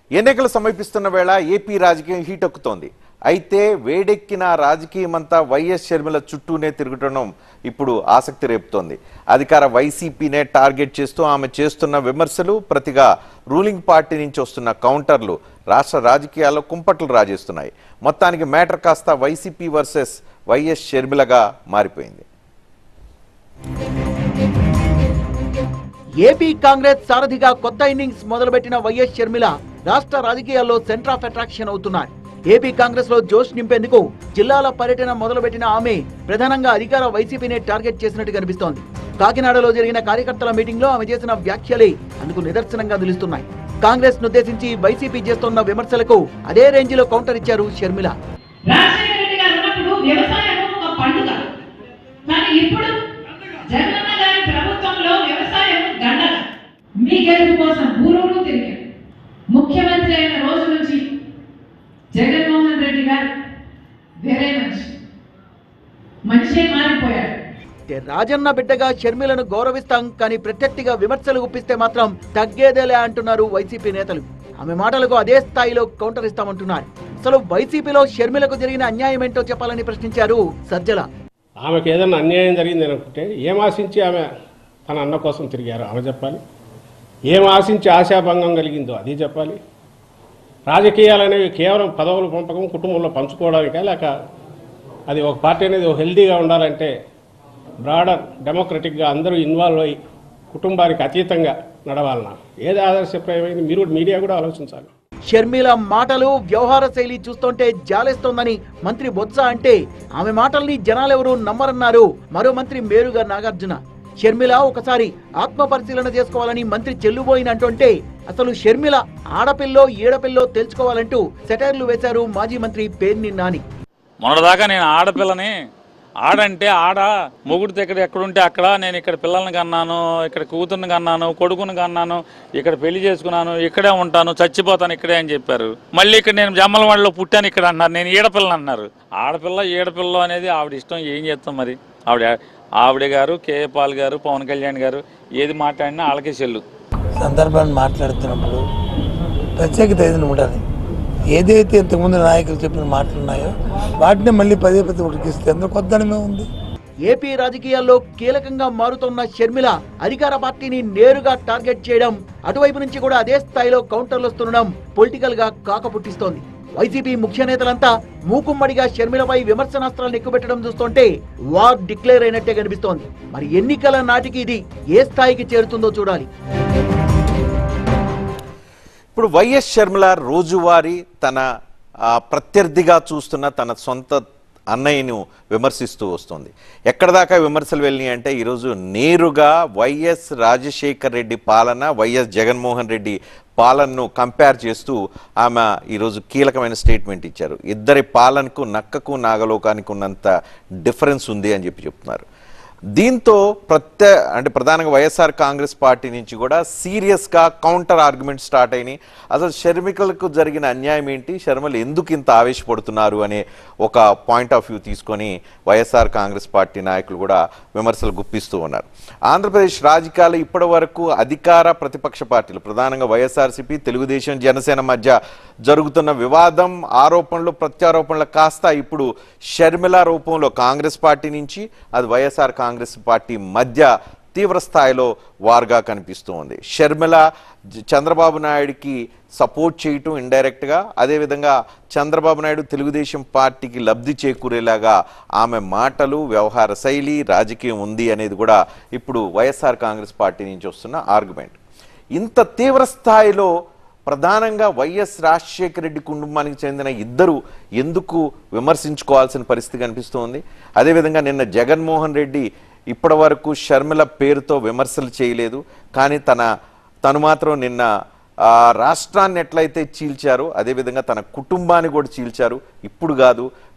ఎన్నికలు సమీపిస్తున్న వేళ ఏపీ రాజకీయం హీటెక్కుతోంది. అయితే వేడెక్కిన రాజకీయమంతా వైఎస్ షర్మిల చుట్టూనే తిరుగుతడం ఇప్పుడు ఆసక్తి రేపుతోంది. అధికార వైసీపీనే టార్గెట్ చేస్తూ ఆమె చేస్తున్న విమర్శలు, ప్రతిగా రూలింగ్ పార్టీ నుంచి వస్తున్న కౌంటర్లు రాష్ట్ర రాజకీయాల్లో కుంపట్లు రాజేస్తున్నాయి. మొత్తానికి మ్యాటర్ కాస్త వైసీపీ వర్సెస్ వైఎస్ షర్మిలగా మారిపోయింది. ఏపీ కాంగ్రెస్ సారథిగా కొత్త ఇన్నింగ్స్ మొదలుపెట్టిన వైఎస్ షర్మిల రాష్ట్ర రాజకీయాల్లో సెంటర్ ఆఫ్ అట్రాక్షన్ అవుతున్నారు. ఏపీ కాంగ్రెస్ లో జోష్ నింపేందుకు జిల్లాల పర్యటన మొదలుపెట్టిన ఆమె ప్రధానంగా అధికార వైసీపీనే టార్గెట్ చేసినట్టు కనిపిస్తోంది. కాకినాడలో జరిగిన కార్యకర్తల మీటింగ్ లో ఆమె చేసిన వ్యాఖ్యలే అందుకు నిదర్శనంగా నిలుస్తున్నాయి. కాంగ్రెస్ నుద్దేశించి వైసీపీ చేస్తున్న విమర్శలకు అదే రేంజ్ లో కౌంటర్ ఇచ్చారు షర్మిల. ముఖ్యమంత్రి అయిన రోజు నుంచి జగన్మోహన్ రెడ్డి గారు వేరే మనిషే మారిపోయాడు. రాజన్న బిడ్డగా షర్మిలను గౌరవిస్తాం, కానీ ప్రత్యర్థిగా విమర్శలు గుప్పిస్తే మాత్రం తగ్గేదేలే అంటున్నారు వైసీపీ నేతలు. ఆమె మాటలకు అదే స్థాయిలో కౌంటర్ ఇస్తామంటున్నారు. అసలు వైసీపీలో షర్మిలకు జరిగిన అన్యాయం ఏంటో చెప్పాలని ప్రశ్నించారు సజ్జల. ఆమెకు ఏదైనా అన్యాయం జరిగింది అనుకుంటే ఏం ఆశించి ఆమె తన అన్న కోసం తిరిగారో ఆమె చెప్పాలి. ఏం ఆశించి ఆశాభంగం కలిగిందో అది చెప్పాలి. రాజకీయాలు అనేవి కేవలం పదవులు పంపకం, కుటుంబంలో పంచుకోవడానికా, లేక అది ఒక పార్టీ అనేది హెల్దీగా ఉండాలంటే బ్రాడర్ డెమోక్రటిక్గా అందరూ ఇన్వాల్వ్ అయ్యి కుటుంబానికి అతీతంగా నడవాలన్నా ఏది ఆదర్శప్రాయమైంది మీరు మీడియా కూడా ఆలోచించాలి. షర్మిల మాటలు, వ్యవహార శైలి చూస్తుంటే జాలేస్తోందని మంత్రి బొత్స అంటే ఆమె మాటల్ని జనాలెవరూ నమ్మరన్నారు మరో మంత్రి మేరుగా నాగార్జున. షర్మిల ఒకసారి ఆత్మ పరిశీలన చేసుకోవాలని మంత్రి చెల్లుబోయినంటుంటే అసలు షర్మిల ఆడపిల్లో ఈడపిల్లో తెలుసుకోవాలంటూ సెటైర్లు వేశారు మాజీ మంత్రి పేర్ని నాని. మొన్నటిదాకా నేను ఆడపిల్లని, ఆడంటే ఆడ, మొగుడితో ఎక్కడుంటే అక్కడ, నేను ఇక్కడ పిల్లల్ని కన్నాను, ఇక్కడ కూతుర్ని కన్నాను, కొడుకుని కన్నాను, ఇక్కడ పెళ్లి చేసుకున్నాను, ఇక్కడే ఉంటాను, చచ్చిపోతాను ఇక్కడే అని చెప్పారు. మళ్ళీ ఇక్కడ నేను జమ్మలవాడలో పుట్టాను ఇక్కడ అన్నారు, నేను ఈడపిల్లని అన్నారు. ఆడపిల్ల ఈడపిల్ల అనేది ఆవిడ ఇష్టం, ఏం చేస్తాం మరి. ఆవిడ గారు, కేఏ పాల్ గారు, పవన్ కళ్యాణ్ గారు ఏది మాట్లాడినా వాళ్ళకే చెల్లు. సందర్భాన్ని మాట్లాడుతున్నప్పుడు ప్రత్యేకత ఏదైనా ఉండాలి. ఏదైతే ఇంతకుముందు నాయకులు చెప్పిన మాటలు ఉన్నాయో వాటిని మళ్ళీ పదే పదే ఉడికిస్తే అందులో కొద్దనమే ఉంది. ఏపీ రాజకీయాల్లో కీలకంగా మారుతున్న షర్మిల అధికార పార్టీని నేరుగా టార్గెట్ చేయడం, అటువైపు నుంచి కూడా అదే స్థాయిలో కౌంటర్లు వస్తుండడం పొలిటికల్ గా కాక పుట్టిస్తోంది. వైసీపీ ముఖ్య నేతలంతా మూకుమ్మడిగా షర్మిలపై విమర్శనాస్త్రాలను ఎక్కుపెట్టడం చూస్తుంటే వార్ డిక్లేర్ అయినట్టే కనిపిస్తోంది. మరి ఎన్నికల నాటికి ఇది ఏ స్థాయికి చేరుతుందో చూడాలి. ఇప్పుడు వైఎస్ షర్మిల రోజువారీ తన ప్రత్యర్థిగా చూస్తున్న తన సొంత అన్నయ్యను విమర్శిస్తూ వస్తుంది. ఎక్కడ దాకా విమర్శలు వెళ్ళినాయి అంటే ఈరోజు నేరుగా వైఎస్ రాజశేఖర్ రెడ్డి పాలన, వైఎస్ జగన్మోహన్ రెడ్డి పాలనను కంపేర్ చేస్తూ ఆమె ఈరోజు కీలకమైన స్టేట్మెంట్ ఇచ్చారు. ఇద్దరి పాలనకు నక్కకు నాగలోకానికి ఉన్నంత డిఫరెన్స్ ఉంది అని చెప్తున్నారు. దీంతో ప్రధానంగా వైఎస్ఆర్ కాంగ్రెస్ పార్టీ నుంచి కూడా సీరియస్గా కౌంటర్ ఆర్గ్యుమెంట్ స్టార్ట్ అయినాయి. అసలు షర్మిలకు జరిగిన అన్యాయం ఏంటి, షర్మిల ఎందుకు ఇంత ఆవేశపడుతున్నారు అనే ఒక పాయింట్ ఆఫ్ వ్యూ తీసుకొని వైఎస్ఆర్ కాంగ్రెస్ పార్టీ నాయకులు కూడా విమర్శలు గుప్పిస్తూ ఉన్నారు. ఆంధ్రప్రదేశ్ రాజకీయాలు ఇప్పటి వరకు అధికార ప్రతిపక్ష పార్టీలు ప్రధానంగా వైఎస్ఆర్సీపీ, తెలుగుదేశం, జనసేన మధ్య జరుగుతున్న వివాదం, ఆరోపణలు, ప్రత్యారోపణలు కాస్త ఇప్పుడు షర్మిల రూపంలో కాంగ్రెస్ పార్టీ నుంచి అది వైఎస్ఆర్ కాంగ్రెస్ పార్టీ మధ్య తీవ్ర స్థాయిలో వార్గా కనిపిస్తూ ఉంది. షర్మిల చంద్రబాబు నాయుడికి సపోర్ట్ చేయటం ఇండైరెక్ట్గా, అదేవిధంగా చంద్రబాబు నాయుడు తెలుగుదేశం పార్టీకి లబ్ధి చేకూరేలాగా ఆమె మాటలు, వ్యవహార శైలి, రాజకీయం ఉంది అనేది కూడా ఇప్పుడు వైఎస్ఆర్ కాంగ్రెస్ పార్టీ నుంచి వస్తున్న ఆర్గ్యుమెంట్. ఇంత తీవ్ర స్థాయిలో ప్రధానంగా వైఎస్ రాజశేఖర రెడ్డి కుటుంబానికి చెందిన ఇద్దరు ఎందుకు విమర్శించుకోవాల్సిన పరిస్థితి కనిపిస్తోంది. అదేవిధంగా నిన్న జగన్మోహన్ రెడ్డి ఇప్పటి వరకు షర్మిల పేరుతో విమర్శలు చేయలేదు, కానీ తను మాత్రం నిన్న రాష్ట్రాన్ని ఎట్లయితే చీల్చారో అదేవిధంగా తన కుటుంబాన్ని కూడా చీల్చారు. ఇప్పుడు కాదు,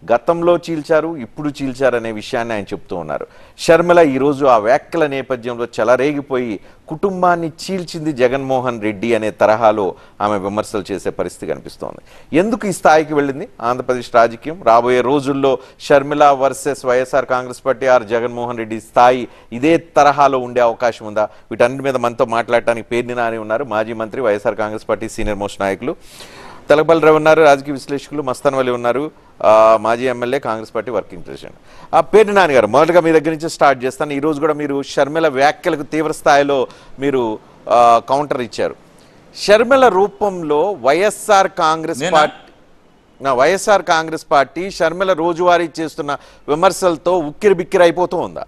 గతంలో చీల్చారు, ఇప్పుడు చీల్చారు అనే విషయాన్ని ఆయన చెప్తూ ఉన్నారు. షర్మిల ఈరోజు ఆ వ్యాఖ్యల నేపథ్యంలో చెలరేగిపోయి కుటుంబాన్ని చీల్చింది జగన్మోహన్ రెడ్డి అనే తరహాలో ఆమె విమర్శలు చేసే పరిస్థితి కనిపిస్తోంది. ఎందుకు ఈ స్థాయికి వెళ్ళింది ఆంధ్రప్రదేశ్ రాజకీయం? రాబోయే రోజుల్లో Sharmila versus YSR Congress party or Jaganmohan Reddy స్థాయి ఇదే తరహాలో ఉండే అవకాశం ఉందా? వీటన్నిటి మీద మనతో మాట్లాడటానికి పేర్ని నాని ఉన్నారు, మాజీ మంత్రి, YSR Congress party senior most నాయకులు. తెలకపల్లి రావు ఉన్నారు, రాజకీయ విశ్లేషకులు. మస్తాన్ వలి ఉన్నారు, మాజీ MLA, Congress party working president. Perni Nani గారు, మొదటగా మీ దగ్గర నుంచి స్టార్ట్ చేస్తాను. ఈరోజు కూడా మీరు షర్మిల వ్యాఖ్యలకు తీవ్ర స్థాయిలో మీరు కౌంటర్ ఇచ్చారు. షర్మిల రూపంలో వైఎస్ఆర్ కాంగ్రెస్ పార్టీ షర్మిల రోజువారీ చేస్తున్న విమర్శలతో ఉక్కిరి బిక్కిరి అయిపోతూ ఉందా?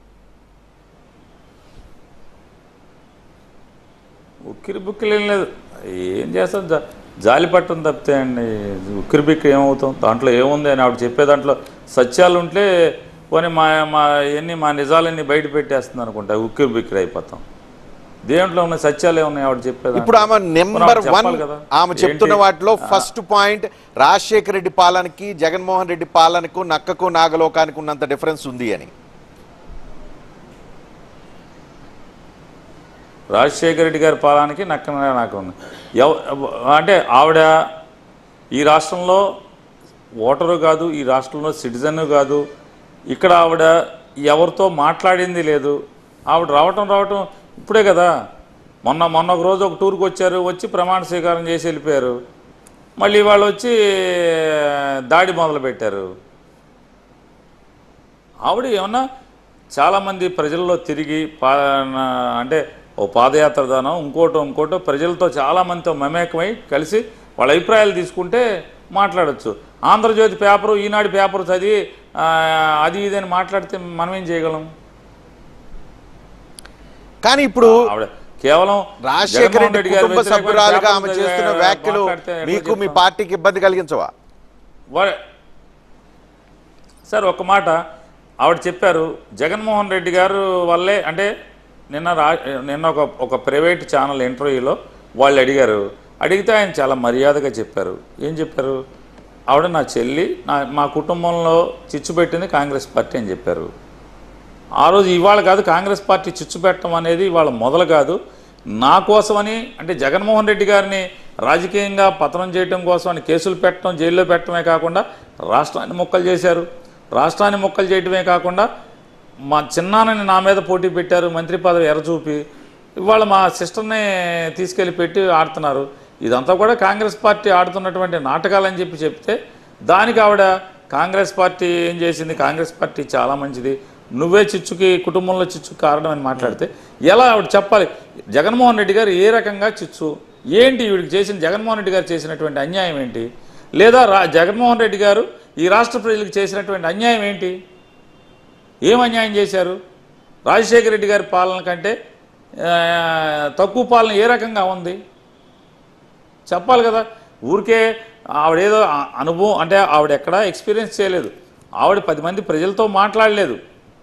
ఉక్కిరి బుక్కిరి ఏం లేదు, ఏం చేస్తాం, జాలి పట్టం తప్పితే అండి. ఉక్కిరి బిక్కిరి ఏమవుతాం? దాంట్లో ఏముంది అని ఆవిడ చెప్పే దాంట్లో సత్యాలు ఉంటే పోనీ మా నిజాలన్నీ బయట పెట్టేస్తుంది అనుకుంటా, ఉక్కిరి బిక్కిరి అయిపోతాం. దేంట్లో ఉన్న సత్యాలు ఏమున్నాయి ఆవిడ చెప్పేది? ఇప్పుడు ఆమె నెంబర్ 1 ఆమె చెప్తున్న వాటిలో ఫస్ట్ పాయింట్, రాజశేఖర రెడ్డి పాలనకి జగన్మోహన్ రెడ్డి పాలనకు నక్కకు నాగలోకానికి ఉన్నంత డిఫరెన్స్ ఉంది అని. రాజశేఖర రెడ్డి గారి పాలనకి నాకు ఉంది అంటే ఆవిడ ఈ రాష్ట్రంలో ఓటరు కాదు, ఈ రాష్ట్రంలో సిటిజన్ కాదు. ఇక్కడ ఆవిడ ఎవరితో మాట్లాడింది లేదు. ఆవిడ రావటం ఇప్పుడే కదా. మొన్న ఒక రోజు ఒక టూర్కి వచ్చారు, వచ్చి ప్రమాణ స్వీకారం చేసి వెళ్ళిపోయారు. మళ్ళీ వాళ్ళు వచ్చి దాడి మొదలుపెట్టారు. ఆవిడ ఏమన్నా చాలామంది ప్రజల్లో తిరిగి అంటే ఓ పాదయాత్ర దానం ఇంకోటో ప్రజలతో చాలామందితో మమేకమై కలిసి వాళ్ళ అభిప్రాయాలు తీసుకుంటే మాట్లాడచ్చు. ఆంధ్రజ్యోతి పేపరు, ఈనాడు పేపరు చదివి అది ఇదని మాట్లాడితే మనం ఏం చేయగలం? కానీ ఇప్పుడు ఆవిడ కేవలం రాజశేఖర రెడ్డి కుటుంబ సభ్యురాలుగా ఆమె చేస్తున్న వ్యాఖ్యలు మీకు మీ పార్టీకి ఇబ్బంది కలిగించవా? సార్ ఒక్క మాట ఆవిడ చెప్పారు, జగన్మోహన్ రెడ్డి గారు వల్లే అంటే నిన్న ఒక ప్రైవేట్ ఛానల్ ఇంటర్వ్యూలో వాళ్ళు అడిగితే ఆయన చాలా మర్యాదగా చెప్పారు. ఏం చెప్పారు? ఆవిడ నా చెల్లి, మా కుటుంబంలో చిచ్చు పెట్టింది కాంగ్రెస్ పార్టీ అని చెప్పారు. ఆ రోజు ఇవాళ కాదు, కాంగ్రెస్ పార్టీ చిచ్చు పెట్టడం అనేది ఇవాళ మొదలు కాదు. నా కోసమని అంటే జగన్మోహన్ రెడ్డి గారిని రాజకీయంగా పతనం చేయడం కోసం అని కేసులు పెట్టడం, జైల్లో పెట్టడమే కాకుండా రాష్ట్రాన్ని మొక్కలు చేశారు. రాష్ట్రాన్ని మొక్కలు చేయడమే కాకుండా మా చిన్నాన్నని నా మీద పోటీ పెట్టారు, మంత్రి పదవి ఎరచూపి. ఇవాళ మా సిస్టర్ని తీసుకెళ్ళి పెట్టి ఆడుతున్నారు. ఇదంతా కూడా కాంగ్రెస్ పార్టీ ఆడుతున్నటువంటి నాటకాలని చెప్తే దానికి ఆవిడ కాంగ్రెస్ పార్టీ ఏం చేసింది, కాంగ్రెస్ పార్టీ చాలా మంచిది, నువ్వే చిచ్చుకి కుటుంబంలో చిచ్చుకి కారణం అని మాట్లాడితే ఎలా ఆవిడ చెప్పాలి? జగన్మోహన్ రెడ్డి గారు ఏ రకంగా చిచ్చు ఏంటి? వీడికి చేసిన జగన్మోహన్ రెడ్డి గారు చేసినటువంటి అన్యాయం ఏంటి? లేదా జగన్మోహన్ రెడ్డి గారు ఈ రాష్ట్ర ప్రజలకు చేసినటువంటి అన్యాయం ఏంటి? ఏం అన్యాయం చేశారు? రాజశేఖర రెడ్డి గారి పాలన కంటే తక్కువ పాలన ఏ రకంగా ఉంది చెప్పాలి కదా. ఊరికే ఆవిడేదో అనుభవం అంటే ఆవిడ ఎక్కడా ఎక్స్పీరియన్స్ చేయలేదు. ఆవిడ 10 మంది ప్రజలతో మాట్లాడలేదు.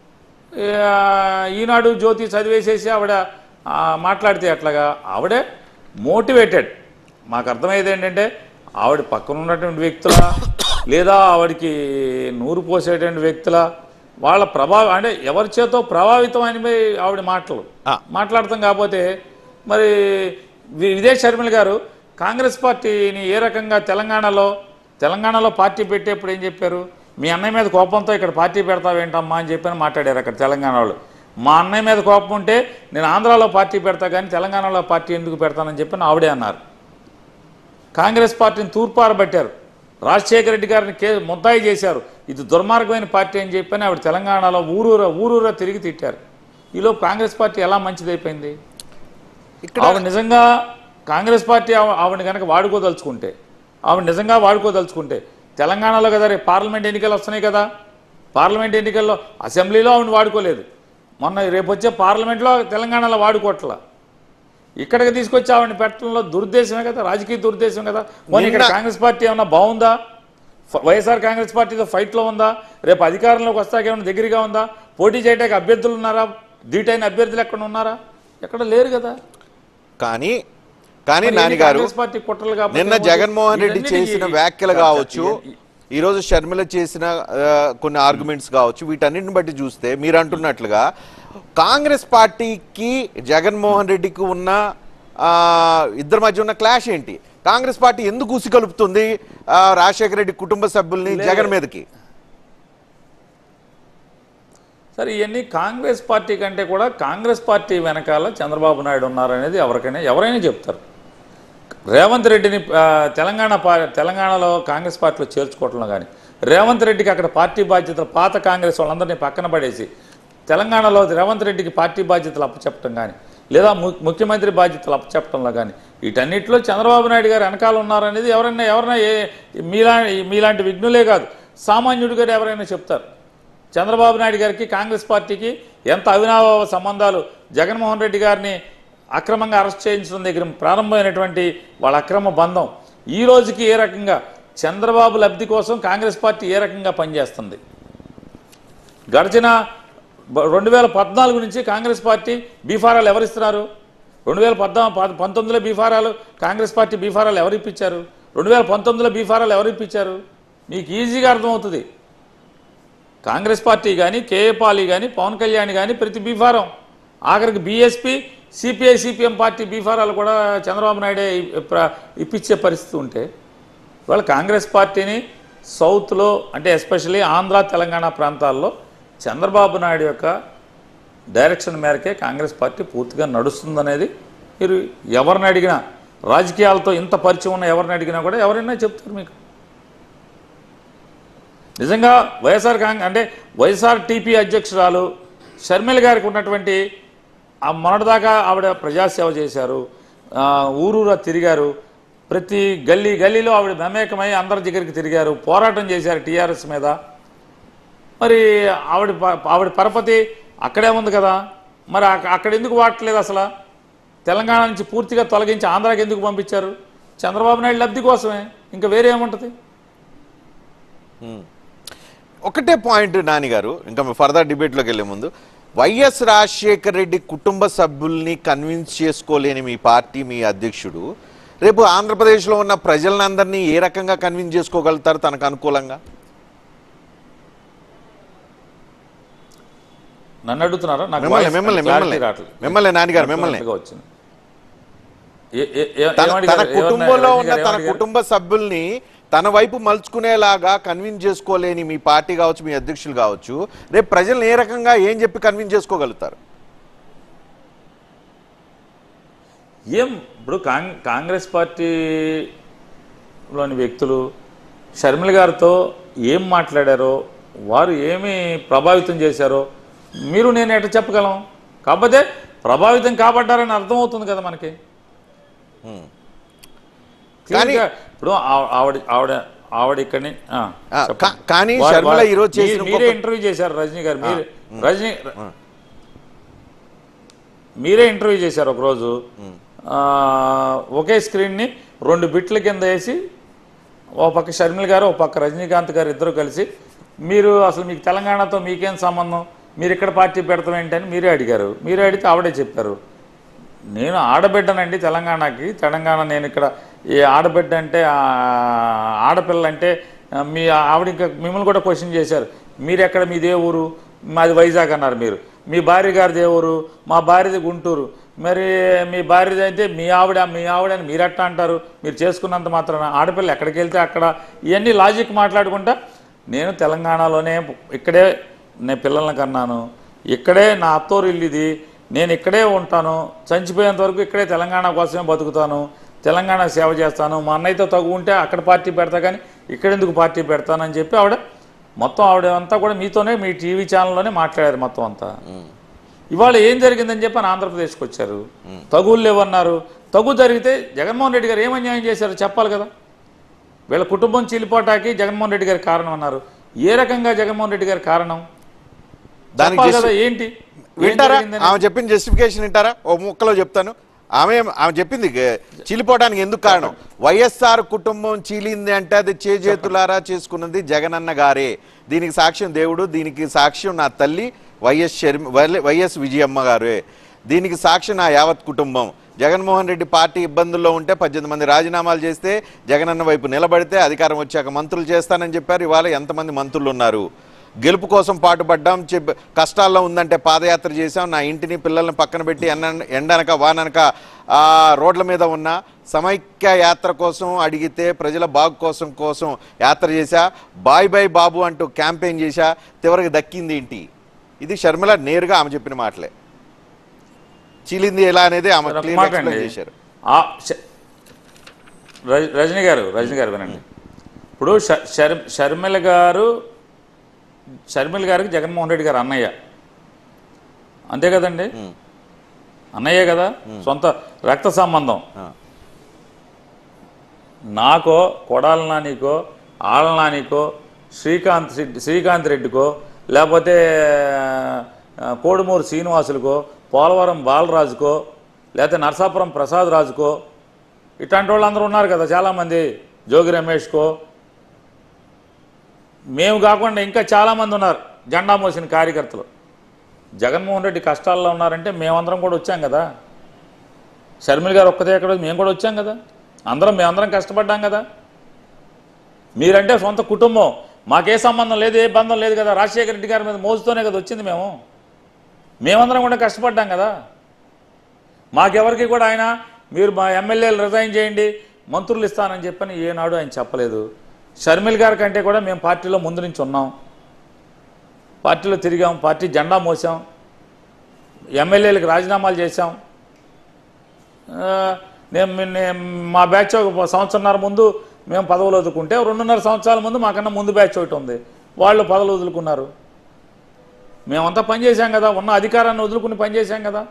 ఈనాడు జ్యోతి చదివేసేసి ఆవిడ మాట్లాడితే ఎట్లాగా? ఆవిడే మోటివేటెడ్. మాకు అర్థమయ్యేది ఏంటంటే ఆవిడ పక్కన ఉన్నటువంటి వ్యక్తుల లేదా ఆవిడకి నూరు పోసేటువంటి వ్యక్తుల వాళ్ళ ప్రభావం అంటే ఎవరి చేతో ప్రభావితం అని ఆవిడ మాట్లాడతాం. కాకపోతే మరి ఇదే షర్మిల గారు కాంగ్రెస్ పార్టీని ఏ రకంగా తెలంగాణలో పార్టీ పెట్టేప్పుడు ఏం చెప్పారు? మీ అన్నయ్య మీద కోపంతో ఇక్కడ పార్టీ పెడతావేంటమ్మా అని చెప్పని మాట్లాడారు అక్కడ తెలంగాణ వాళ్ళు. మా అన్నయ్య మీద కోపం ఉంటే నేను ఆంధ్రాలో పార్టీ పెడతా కానీ తెలంగాణలో పార్టీ ఎందుకు పెడతానని చెప్పని ఆవిడే అన్నారు. కాంగ్రెస్ పార్టీని తూర్పారబట్టారు. రాజశేఖర రెడ్డి గారిని ముద్దాయి చేశారు. ఇది దుర్మార్గమైన పార్టీ అని చెప్పని ఆవిడ తెలంగాణలో ఊరూరా తిరిగి తిట్టారు. ఈలోపు కాంగ్రెస్ పార్టీ ఎలా మంచిదైపోయింది? ఆవిడ నిజంగా కాంగ్రెస్ పార్టీ ఆవిడని కనుక వాడుకోదలుచుకుంటే తెలంగాణలో కదా రేపు పార్లమెంట్ ఎన్నికలు వస్తున్నాయి కదా. పార్లమెంట్ ఎన్నికల్లో అసెంబ్లీలో ఆవిడ వాడుకోలేదు. మొన్న రేపు వచ్చే పార్లమెంట్లో తెలంగాణలో వాడుకోవట్లా. ఇక్కడికి తీసుకొచ్చి ఆవిడని పెట్టడంలో దురుద్దేశమే కదా, రాజకీయ దురుద్దేశం కదా. మరి ఇక్కడ కాంగ్రెస్ పార్టీ ఏమన్నా బాగుందా? వైఎస్ఆర్ కాంగ్రెస్ పార్టీతో ఫైట్లో ఉందా? రేపు అధికారంలోకి వస్తాక ఏమైనా దగ్గరగా ఉందా? పోటీ చేయడానికి అభ్యర్థులు ఉన్నారా? ధీటైన అభ్యర్థులు ఎక్కడ ఉన్నారా? ఎక్కడ లేరు కదా. కానీ నాని గారు, నిన్న జగన్మోహన్ రెడ్డి చేసిన వ్యాఖ్యలు కావచ్చు, ఈరోజు షర్మిల చేసిన కొన్ని ఆర్గ్యుమెంట్స్ కావచ్చు, వీటన్నిటిని బట్టి చూస్తే మీరు అంటున్నట్లుగా కాంగ్రెస్ పార్టీకి జగన్మోహన్ రెడ్డికి ఉన్న ఇద్దరి మధ్య ఉన్న క్లాష్ ఏంటి? కాంగ్రెస్ పార్టీ ఎందుకు ఉసిగలుపుతుంది రాజశేఖర రెడ్డి కుటుంబ సభ్యుల్ని జగన్ మీదకి? సరే, ఇవన్నీ కాంగ్రెస్ పార్టీ కంటే కూడా కాంగ్రెస్ పార్టీ వెనకాల చంద్రబాబు నాయుడు ఉన్నారనేది ఎవరైనా చెప్తారు. రేవంత్ రెడ్డిని తెలంగాణలో కాంగ్రెస్ పార్టీలో చేర్చుకోవటంలో కానీ, రేవంత్ రెడ్డికి అక్కడ పార్టీ బాధ్యతలు పాత కాంగ్రెస్ వాళ్ళందరినీ పక్కన పడేసి తెలంగాణలో రేవంత్ రెడ్డికి పార్టీ బాధ్యతలు అప్పచెప్పడం కానీ, లేదా ముఖ్యమంత్రి బాధ్యతలు అప్పచెప్పడంలో కానీ, వీటన్నిటిలో చంద్రబాబు నాయుడు గారు వెనకాల ఉన్నారనేది ఎవరైనా మీలాంటి విఘ్నులే కాదు, సామాన్యుడు గారు ఎవరైనా చెప్తారు. చంద్రబాబు నాయుడు గారికి కాంగ్రెస్ పార్టీకి ఎంత అవినావ సంబంధాలు, జగన్మోహన్ రెడ్డి గారిని అక్రమంగా అరెస్ట్ చేయించడం దగ్గర ప్రారంభమైనటువంటి వాళ్ళ అక్రమ బంధం ఈ రోజుకి ఏ రకంగా, చంద్రబాబు లబ్ధి కోసం కాంగ్రెస్ పార్టీ ఏ రకంగా పనిచేస్తుంది. గడిచిన 2014 నుంచి కాంగ్రెస్ పార్టీ బీఫారాలు ఎవరిస్తున్నారు? 2019లో బీఫారాలు కాంగ్రెస్ పార్టీ బీఫారాలు ఎవరు ఇప్పించారు? 2019లో బీఫారాలు ఎవరు ఇప్పించారు? మీకు ఈజీగా అర్థమవుతుంది. కాంగ్రెస్ పార్టీ కానీ, కేఏ పాలి కానీ, పవన్ కళ్యాణ్ కానీ ప్రతి బీఫారం, ఆఖరికి బీఎస్పీ, సిపిఐ, సిపిఎం పార్టీ బీఫారాలు కూడా చంద్రబాబు నాయుడే ఇప్పించే పరిస్థితి ఉంటే, ఇవాళ కాంగ్రెస్ పార్టీని సౌత్లో అంటే ఎస్పెషల్లీ ఆంధ్ర తెలంగాణ ప్రాంతాల్లో చంద్రబాబు నాయుడు యొక్క డైరెక్షన్ మేరకే కాంగ్రెస్ పార్టీ పూర్తిగా నడుస్తుందనేది మీరు ఎవరిని అడిగినా, రాజకీయాలతో ఇంత పరిచయం ఉన్న ఎవరిని అడిగినా కూడా ఎవరైనా చెప్తారు మీకు. నిజంగా వైఎస్ఆర్ టీపీ అధ్యక్షురాలు షర్మిల గారికి ఉన్నటువంటి ఆ మొన్నటిదాకా ఆవిడ ప్రజాసేవ చేశారు, ఊరూరా తిరిగారు, ప్రతి గల్లీలో ఆవిడ మమేకమై అందరి దగ్గరికి తిరిగారు, పోరాటం చేశారు టీఆర్ఎస్ మీద. మరి ఆవిడ పరపతి అక్కడే ఉంది కదా, మరి అక్కడ ఎందుకు వాడట్లేదు? అసలు తెలంగాణ నుంచి పూర్తిగా తొలగించి ఆంధ్రాకి ఎందుకు పంపించారు? చంద్రబాబు నాయుడు లబ్ధి కోసమే, ఇంకా వేరే ఏముంటుంది? ఒకటే పాయింట్ నానిగారు, ఇంకా ఫర్దర్ డిబేట్లోకి వెళ్ళే ముందు, వైఎస్ రాజశేఖర రెడ్డి కుటుంబ సభ్యుల్ని కన్విన్స్ చేసుకోలేని మీ పార్టీ, మీ అధ్యక్షుడు రేపు ఆంధ్రప్రదేశ్లో ఉన్న ప్రజలందరినీ ఏ రకంగా కన్విన్స్ చేసుకోగలుగుతారు తనకు అనుకూలంగా? నన్ను అడుగుతున్నారా? మిమ్మల్ని నాన్నగారు, మిమ్మల్ని తన కుటుంబంలో ఉన్న తన కుటుంబ సభ్యుల్ని తన వైపు మలుచుకునేలాగా కన్విన్స్ చేసుకోలేని మీ పార్టీ కావచ్చు, మీ అధ్యక్షులు కావచ్చు, రేపు ప్రజలను ఏ రకంగా ఏం చెప్పి కన్విన్స్ చేసుకోగలుగుతారు? ఇప్పుడు కాంగ్రెస్ పార్టీలోని వ్యక్తులు షర్మిల గారితో ఏం మాట్లాడారో, వారు ఏమి ప్రభావితం చేశారో మీరు నేను ఎట్లా చెప్పగలం? కాకపోతే ప్రభావితం కాబడ్డారని అర్థమవుతుంది కదా మనకి. ఇప్పుడు ఆవిడ ఇక్కడిని మీరే ఇంటర్వ్యూ చేశారు రజనీ గారు, మీరే ఇంటర్వ్యూ చేశారు ఒకరోజు. ఒకే స్క్రీన్ని 2 బిట్ల కింద వేసి ఓ పక్క షర్మిల గారు, ఓ పక్క రజనీకాంత్ గారు ఇద్దరు కలిసి మీరు అసలు మీకు తెలంగాణతో మీకేం సంబంధం, మీరు ఇక్కడ పార్టీ పెడతాం ఏంటని మీరే అడిగారు. మీరే అడిగితే ఆవిడే చెప్పారు, నేను ఆడబిడ్డనండి తెలంగాణకి, నేను ఇక్కడ ఈ ఆడబిడ్డ అంటే ఆడపిల్లంటే మీ ఆవిడ ఇంకా మిమ్మల్ని కూడా క్వశ్చన్ చేశారు, మీరు ఎక్కడ, మీదే ఊరు? మాది వైజాగ్ అన్నారు మీరు. మీ భార్య గారిదే ఊరు? మా భార్యది గుంటూరు. మరి మీ భార్యది అయితే మీ ఆవిడ అని మీరు ఎట్లా అంటారు? మీరు చేసుకున్నంత మాత్రాన ఆడపిల్ల ఎక్కడికి వెళ్తే అక్కడ, ఇవన్నీ లాజిక్ మాట్లాడుకుంటా నేను తెలంగాణలోనే ఇక్కడే నేను పిల్లల్ని కన్నాను, ఇక్కడే నా అత్తోరు ఇల్లు ఇది, నేను ఇక్కడే ఉంటాను, చనిపోయేంత వరకు ఇక్కడే తెలంగాణ కోసమే బతుకుతాను, తెలంగాణ సేవ చేస్తాను, మా అన్నయ్యతో తగు ఉంటే అక్కడ పార్టీ పెడతా కానీ ఇక్కడెందుకు పార్టీ పెడతానని చెప్పి ఆవిడ అంతా కూడా మీతోనే మీ టీవీ ఛానల్లోనే మాట్లాడారు మొత్తం అంతా. ఇవాళ ఏం జరిగిందని చెప్పి ఆంధ్రప్రదేశ్కి వచ్చారు, తగులు లేవన్నారు. తగు జరిగితే జగన్మోహన్ రెడ్డి గారు ఏం అన్యాయం చేశారు చెప్పాలి కదా. వీళ్ళ కుటుంబం చీలిపోటాకి జగన్మోహన్ రెడ్డి గారి కారణం అన్నారు. ఏ రకంగా జగన్మోహన్ రెడ్డి గారి కారణం కదా? ఏంటి వింటారా? ఆమె చెప్పిన జస్టిఫికేషన్ వింటారా? ఓ ముక్కలో చెప్తాను. ఆమె చెప్పింది చీలిపోవడానికి ఎందుకు కారణం. వైఎస్ఆర్ కుటుంబం చీలింది అంటే అది చేతులారా చేసుకున్నది జగనన్న గారే, దీనికి సాక్ష్యం దేవుడు, దీనికి సాక్ష్యం నా తల్లి వైఎస్ విజయమ్మ గారే, దీనికి సాక్ష్యం నా యావత్ కుటుంబం, జగన్మోహన్ రెడ్డి పార్టీ ఇబ్బందుల్లో ఉంటే 18 మంది రాజీనామాలు చేస్తే జగనన్న వైపు నిలబడితే అధికారం వచ్చాక మంత్రులు చేస్తానని చెప్పారు. ఇవాళ ఎంతమంది మంత్రులు ఉన్నారు? గెలుపు కోసం పాటుపడ్డాం, కష్టాల్లో ఉందంటే పాదయాత్ర చేశాం, నా ఇంటిని పిల్లల్ని పక్కన పెట్టి ఎండనక వాననక రోడ్ల మీద ఉన్న సమైక్య యాత్ర కోసం అడిగితే ప్రజల బాగు కోసం యాత్ర చేశా, బాయ్ బాయ్ బాబు అంటూ క్యాంపెయిన్ చేశా, చివరికి దక్కింది ఏంటి? ఇది షర్మిల నేరుగా ఆమె చెప్పిన మాటలే. చీలింది ఎలా అనేది ఆమె క్లియర్ ఎక్స్ప్లెయిన్ చేశారు. రజనీ గారు వినండి. ఇప్పుడు షర్మిల గారికి జగన్మోహన్ రెడ్డి గారు అన్నయ్య, అంతే కదండి? అన్నయ్యే కదా, సొంత రక్త సంబంధం. నాకో కొడాల నానికో ఆళ్ళ నానికో శ్రీకాంత్ రెడ్డికో లేకపోతే కోడుమూరు శ్రీనివాసులకో పోలవరం బాలరాజుకో లేకపోతే నరసాపురం ప్రసాద్ రాజుకో ఇట్లాంటి వాళ్ళు అందరూ ఉన్నారు కదా చాలామంది, జోగి రమేష్కో, మేము కాకుండా ఇంకా చాలామంది ఉన్నారు జెండా మోసిన కార్యకర్తలు. జగన్మోహన్ రెడ్డి కష్టాల్లో ఉన్నారంటే మేమందరం కూడా వచ్చాం కదా. షర్మిల గారు ఒక్కతే ఎక్కడ, మేము కూడా వచ్చాం కదా. మేమందరం కష్టపడ్డాం కదా. మీరంటే సొంత కుటుంబం, మాకే సంబంధం లేదు, ఏ బంధం లేదు కదా. రాజశేఖర రెడ్డి గారి మీద మోజుతోనే కదా వచ్చింది. మేమందరం కూడా కష్టపడ్డాం కదా. మాకెవరికి కూడా ఆయన మీరు మా ఎమ్మెల్యేలు రిజైన్ చేయండి మంత్రులు ఇస్తానని చెప్పని ఏనాడు ఆయన చెప్పలేదు. షర్మిల గారి కంటే కూడా మేము పార్టీలో ముందు నుంచి ఉన్నాం, పార్టీలో తిరిగాం, పార్టీ జెండా మోసాం, ఎమ్మెల్యేలకు రాజీనామాలు చేశాం. మా బ్యాచ్ ఒక సంవత్సరంన్నర ముందు మేము పదవులు వదులుకుంటే 2.5 సంవత్సరాల ముందు మాకన్నా ముందు బ్యాచ్ ఒకటి ఉంది, వాళ్ళు పదవులు వదులుకున్నారు. మేమంతా పనిచేసాం కదా, ఉన్న అధికారాన్ని వదులుకుని పనిచేసాం కదా.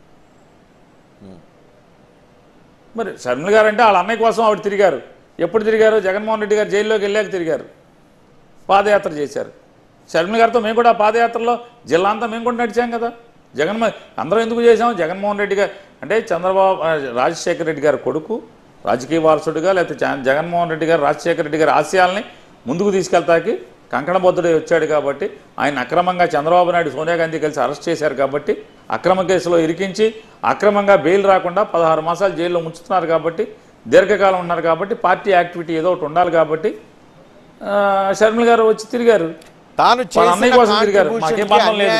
మరి షర్మిల గారు అంటే వాళ్ళ అన్నయ్య కోసం ఆవిడ తిరిగారు. ఎప్పుడు తిరిగారు? జగన్మోహన్ రెడ్డి గారు జైల్లోకి వెళ్ళాక తిరిగారు, పాదయాత్ర చేశారు. షర్మిల గారితో మేము కూడా పాదయాత్రలో జిల్లా అంతా మేము కూడా నడిచాం కదా. అందరం ఎందుకు చేసాం? జగన్మోహన్ రెడ్డి గారు అంటే రాజశేఖర రెడ్డి గారి కొడుకు, రాజకీయ వారసుడిగా, లేకపోతే జగన్మోహన్ రెడ్డి గారు రాజశేఖర రెడ్డి గారి ఆశయాల్ని ముందుకు తీసుకెళ్తాకి కంకణబద్ధుడై వచ్చాడు కాబట్టి, ఆయన అక్రమంగా చంద్రబాబు నాయుడు సోనియా గాంధీ కలిసి అరెస్ట్ చేశారు కాబట్టి, అక్రమ కేసులో ఇరికించి అక్రమంగా బెయిల్ రాకుండా 16 మాసాలు జైల్లో ఉంచుతున్నారు కాబట్టి, దీర్ఘకాలం ఉన్నారు కాబట్టి, పార్టీ యాక్టివిటీ ఏదో ఒకటి ఉండాలి కాబట్టి షర్మిల గారు వచ్చి తిరిగారు. తాను అన్నయ్య కోసం తిరిగారు. మాకే బంధం లేదు,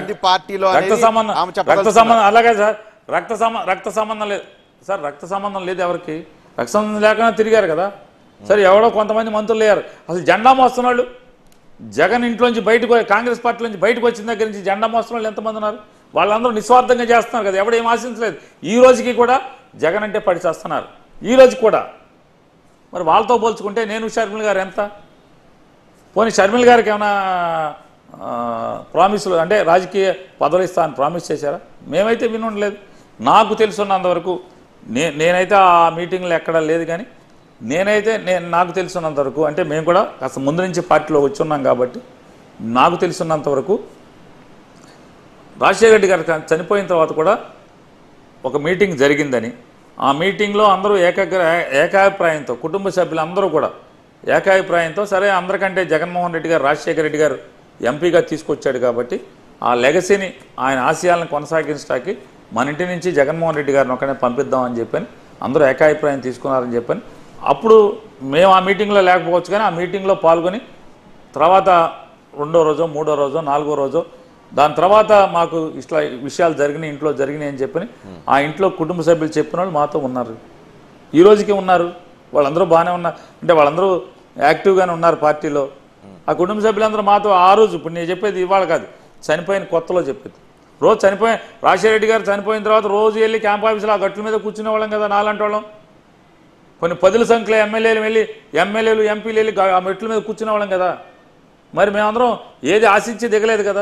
రక్త సంబంధం అలాగే సార్, రక్త సంబంధం లేదు సార్, రక్త సంబంధం లేదు ఎవరికి, రక్త సంబంధం లేకుండా తిరిగారు కదా. సరే ఎవడో కొంతమంది మంత్రులు లేరు. అసలు జెండా మోస్తున్నాళ్ళు జగన్ ఇంట్లోంచి బయటకు, కాంగ్రెస్ పార్టీలోంచి బయటకు వచ్చిన దగ్గర నుంచి జెండా మోస్తున్న వాళ్ళు ఎంతమంది ఉన్నారు? వాళ్ళందరూ నిస్వార్థంగా చేస్తున్నారు కదా, ఎవడేం ఆశించలేదు. ఈ రోజుకి కూడా జగన్ అంటే పడి చేస్తున్నారు, ఈ రోజు కూడా. మరి వాళ్ళతో పోల్చుకుంటే నేను షర్మిల గారు ఎంత? పోనీ షర్మిల గారికి ఏమైనా ప్రామిసులు అంటే రాజకీయ పదవులు ఇస్తానని ప్రామిస్ చేశారా? మేమైతే వినుండలేదు. నాకు తెలుసున్నంతవరకు నేనైతే ఆ మీటింగ్లో ఎక్కడా లేదు, కానీ నాకు తెలుసున్నంతవరకు అంటే మేము కూడా కాస్త ముందు నుంచి పార్టీలో వచ్చి ఉన్నాం కాబట్టి నాకు తెలుసున్నంతవరకు రాజశేఖర రెడ్డి గారు చనిపోయిన తర్వాత కూడా ఒక మీటింగ్ జరిగిందని, ఆ మీటింగ్లో అందరూ ఏకాభిప్రాయంతో, కుటుంబ సభ్యులందరూ కూడా ఏకాభిప్రాయంతో, సరే అందరికంటే జగన్మోహన్ రెడ్డి గారు రాజశేఖర రెడ్డి గారు ఎంపీగా తీసుకొచ్చాడు కాబట్టి ఆ లెగసీని, ఆయన ఆశయాలను కొనసాగించడానికి మన ఇంటి నుంచి జగన్మోహన్ రెడ్డి గారిని ఒకనే పంపిద్దామని చెప్పని అందరూ ఏకాభిప్రాయం తీసుకున్నారని చెప్పని, అప్పుడు మేము ఆ మీటింగ్లో లేకపోవచ్చు, కానీ ఆ మీటింగ్లో పాల్గొని తర్వాత 2వ రోజో 3వ రోజో 4వ రోజో దాని తర్వాత మాకు ఇట్లా విషయాలు జరిగినాయి, ఇంట్లో జరిగినాయి అని చెప్పని ఆ ఇంట్లో కుటుంబ సభ్యులు చెప్పిన వాళ్ళు మాతో ఉన్నారు, ఈ రోజుకి ఉన్నారు. వాళ్ళందరూ బాగానే ఉన్నారు, అంటే వాళ్ళందరూ యాక్టివ్గానే ఉన్నారు పార్టీలో. ఆ కుటుంబ సభ్యులందరూ మాతో ఆ రోజు, ఇప్పుడు నేను చెప్పేది ఇవాళ కాదు, చనిపోయిన కొత్తలో చెప్పేది. రోజు రాజశేఖర రెడ్డి గారు చనిపోయిన తర్వాత రోజు వెళ్ళి క్యాంప్ ఆఫీసులో ఆ గట్ల మీద కూర్చునే వాళ్ళం కదా, నాలాంటి వాళ్ళం. కొన్ని 10ల సంఖ్యలో ఎమ్మెల్యేలు ఎంపీలు వెళ్ళి ఆ మెట్ల మీద కూర్చునే వాళ్ళం కదా. మరి మేమందరం ఏది ఆశించి దిగలేదు కదా.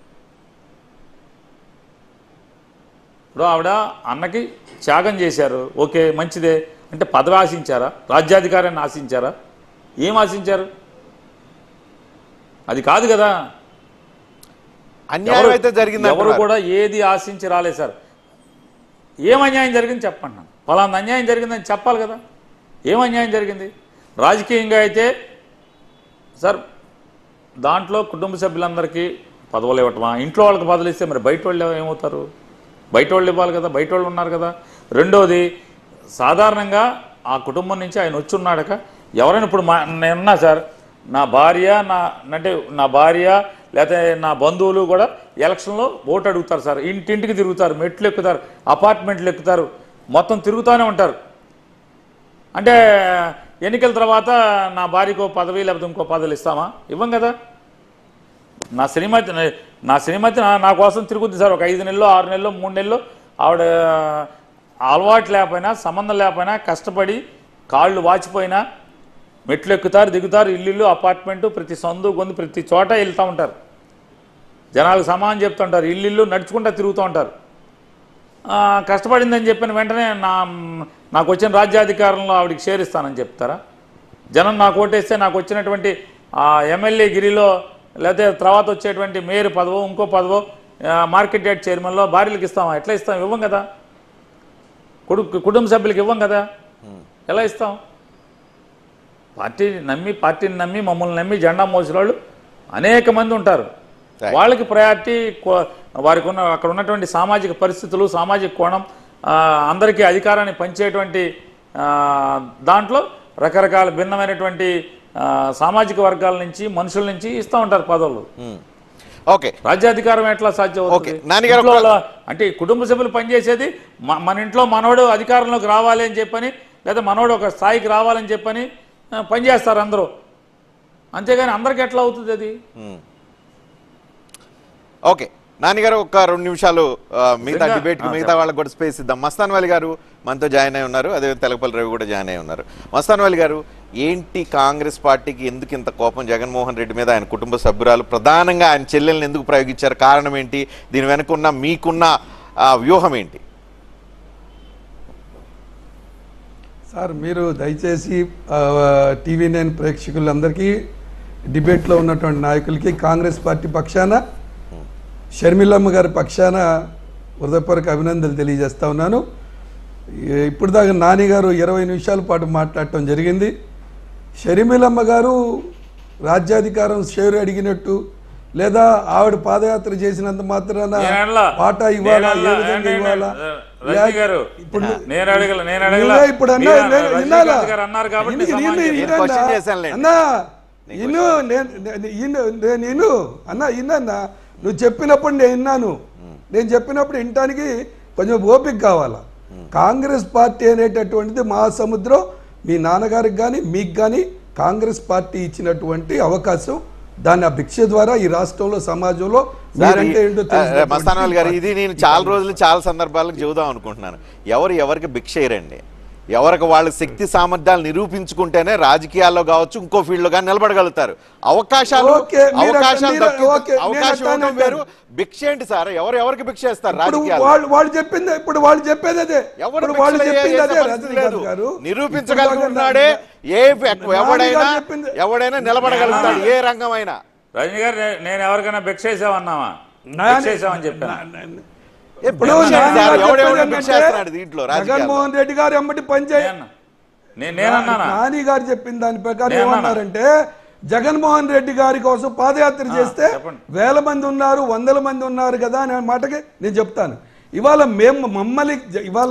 ఇప్పుడు ఆవిడ అన్నకి త్యాగం చేశారు, ఓకే మంచిదే. అంటే పదవి ఆశించారా? రాజ్యాధికారాన్ని ఆశించారా? ఏం ఆశించారు? అది కాదు కదా. అన్యాయం అయితే జరిగింది, ఎవరు కూడా ఏది ఆశించి రాలేదు సార్. ఏం అన్యాయం జరిగింది చెప్పండి, పలానా అన్యాయం జరిగిందని చెప్పాలి కదా. ఏం అన్యాయం జరిగింది? రాజకీయంగా అయితే సార్ దాంట్లో కుటుంబ సభ్యులందరికీ పదవులు ఇవ్వటమా? ఇంట్లో వాళ్ళకి పదవులు ఇస్తే మరి బయట వాళ్ళు ఏమవుతారు? బయట వాళ్ళు ఇవ్వాలి కదా, బయట వాళ్ళు ఉన్నారు కదా. రెండోది సాధారణంగా ఆ కుటుంబం నుంచి ఆయన వచ్చి ఉన్నాడక ఎవరైనా ఇప్పుడు నేనున్నా సార్, నా భార్య లేకపోతే నా బంధువులు కూడా ఎలక్షన్లో ఓటు అడుగుతారు సార్, ఇంటింటికి తిరుగుతారు, మెట్లు ఎక్కుతారు, అపార్ట్మెంట్లు ఎక్కుతారు, మొత్తం తిరుగుతూనే ఉంటారు. అంటే ఎన్నికల తర్వాత నా భార్యకో పదవి లేకపోతే ఇంకో పదవులు ఇస్తామా? ఇవ్వం కదా. నా శ్రీమతి నా కోసం తిరుగుద్ది సార్. ఒక 5 నెలలు 6 నెలలు 3 నెలలు ఆవిడ అలవాటు లేకపోయినా సంబంధం లేకపోయినా కష్టపడి కాళ్ళు వాచిపోయినా మెట్లు ఎక్కుతారు, దిగుతారు, ఇల్లు అపార్ట్మెంటు ప్రతి సందు గొంతు ప్రతి చోట వెళ్తూ ఉంటారు. జనాలకు సమానం చెప్తుంటారు, ఇల్లు నడుచుకుంటూ తిరుగుతూ ఉంటారు. కష్టపడిందని చెప్పిన వెంటనే నాకు వచ్చిన రాజ్యాధికారంలో ఆవిడకి షేర్ ఇస్తానని చెప్తారా? జనం నాకు ఓటేస్తే నాకు వచ్చినటువంటి ఎమ్మెల్యే గిరిలో లేకపోతే తర్వాత వచ్చేటువంటి మేయర్ పదవో ఇంకో పదవో మార్కెట్ యార్డ్ చైర్మన్లో భార్యలకు ఇస్తామా? ఎట్లా ఇస్తాం? ఇవ్వం కదా. కుటుంబ సభ్యులకు ఇవ్వం కదా. ఎలా ఇస్తాం? పార్టీని నమ్మి మమ్మల్ని నమ్మి జెండా మోసిన వాళ్ళు అనేక మంది ఉంటారు. వాళ్ళకి ప్రయారిటీ వారికి అక్కడ ఉన్నటువంటి సామాజిక పరిస్థితులు, సామాజిక కోణం, అందరికీ అధికారాన్ని పంచేటువంటి దాంట్లో రకరకాల భిన్నమైనటువంటి సామాజిక వర్గాల నుంచి మనుషుల నుంచి ఇస్తూ ఉంటారు పదవులు. ఓకే, రాజ్యాధికారం ఎట్లా సాధ్యం? అంటే కుటుంబ సభ్యులు పనిచేసేది మన ఇంట్లో మనోడు అధికారంలోకి రావాలి అని చెప్పని, లేదా మనోడు ఒక స్థాయికి రావాలని చెప్పని పనిచేస్తారు అందరూ. అంతేగాని అందరికి ఎట్లా అవుతుంది అది? ఓకే నాన్నగారు, ఒక 2 నిమిషాలు మిగతా డిబేట్కి మిగతా వాళ్ళకి కూడా స్పేస్ ఇద్దాం. మస్తాన్ వలి గారు మనతో జాయిన్ అయి ఉన్నారు, అదే తెలకపల్లి రవి కూడా జాయిన్ అయి ఉన్నారు. మస్తాన్ వలి గారు, ఏంటి కాంగ్రెస్ పార్టీకి ఎందుకు ఇంత కోపం జగన్మోహన్ రెడ్డి మీద? ఆయన కుటుంబ సభ్యురాలు, ప్రధానంగా ఆయన చెల్లెల్ని ఎందుకు ప్రయోగించారు? కారణం ఏంటి? దీని వెనుకున్న మీకున్న వ్యూహం ఏంటి? సార్, మీరు దయచేసి TV9 ప్రేక్షకులందరికీ, డిబేట్లో ఉన్నటువంటి నాయకులకి కాంగ్రెస్ పార్టీ పక్షాన షర్మిలమ్మ గారి పక్షాన హృదయపూర్వక అభినందనలు తెలియజేస్తా ఉన్నాను. ఇప్పుడు దాకా నాని గారు 20 నిమిషాల పాటు మాట్లాడటం జరిగింది. షర్మిలమ్మ గారు రాజ్యాధికారం షేరు అడిగినట్టు, లేదా ఆవిడ పాదయాత్ర చేసినంత మాత్రాన పాట ఇవ్వాలా, ఏ విధంగా ఇవ్వాలా? ఇప్పుడు అన్నా నువ్వు చెప్పినప్పుడు నేను విన్నాను. నేను చెప్పినప్పుడు వినటానికి కొంచెం ఓపిక కావాలా. కాంగ్రెస్ పార్టీ అనేటటువంటిది మహాసముద్రం. మీ నాన్నగారికి కానీ మీకు కానీ కాంగ్రెస్ పార్టీ ఇచ్చినటువంటి అవకాశం, దాన్ని ఆ భిక్ష ద్వారా ఈ రాష్ట్రంలో సమాజంలో మస్తాన్ గారు, ఇది నేను చాలా రోజులు చాలా సందర్భాలకు చెబుదాం అనుకుంటున్నాను. ఎవరికి భిక్ష ఇరండి, ఎవరికి వాళ్ళ శక్తి సామర్థ్యాలు నిరూపించుకుంటేనే రాజకీయాల్లో కావచ్చు ఇంకో ఫీల్డ్లో కానీ నిలబడగలుగుతారు. అవకాశం వేరు, భిక్ష ఏంటి సార్? ఎవరికి భిక్ష ఇస్తారు? వాళ్ళు చెప్పింది, ఇప్పుడు వాళ్ళు చెప్పేది అదే. నిరూపించగలుగుతున్నాడే ఎవడైనా నిలబడగలుగుతాడు, ఏ రంగమైనా. రజనీ గారు, నేను ఎవరికైనా భిక్ష వేసామన్నావా? వేసామని చెప్పాను. జగన్మోహన్ రెడ్డి గారు ఎమ్మటి పనిచేయాలి. నాని గారు చెప్పిన దాని ప్రకారం ఏమన్నారంటే, జగన్మోహన్ రెడ్డి గారి కోసం పాదయాత్ర చేస్తే 1000 మంది ఉన్నారు, 100 మంది ఉన్నారు కదా అనే మాటకి నేను చెప్తాను. ఇవాళ మేము మమ్మల్ని ఇవాళ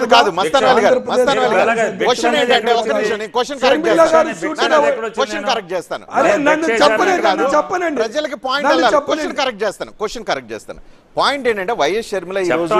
పాయింట్ ఏంటంటే, వైఎస్ షర్మిల ఈ రోజు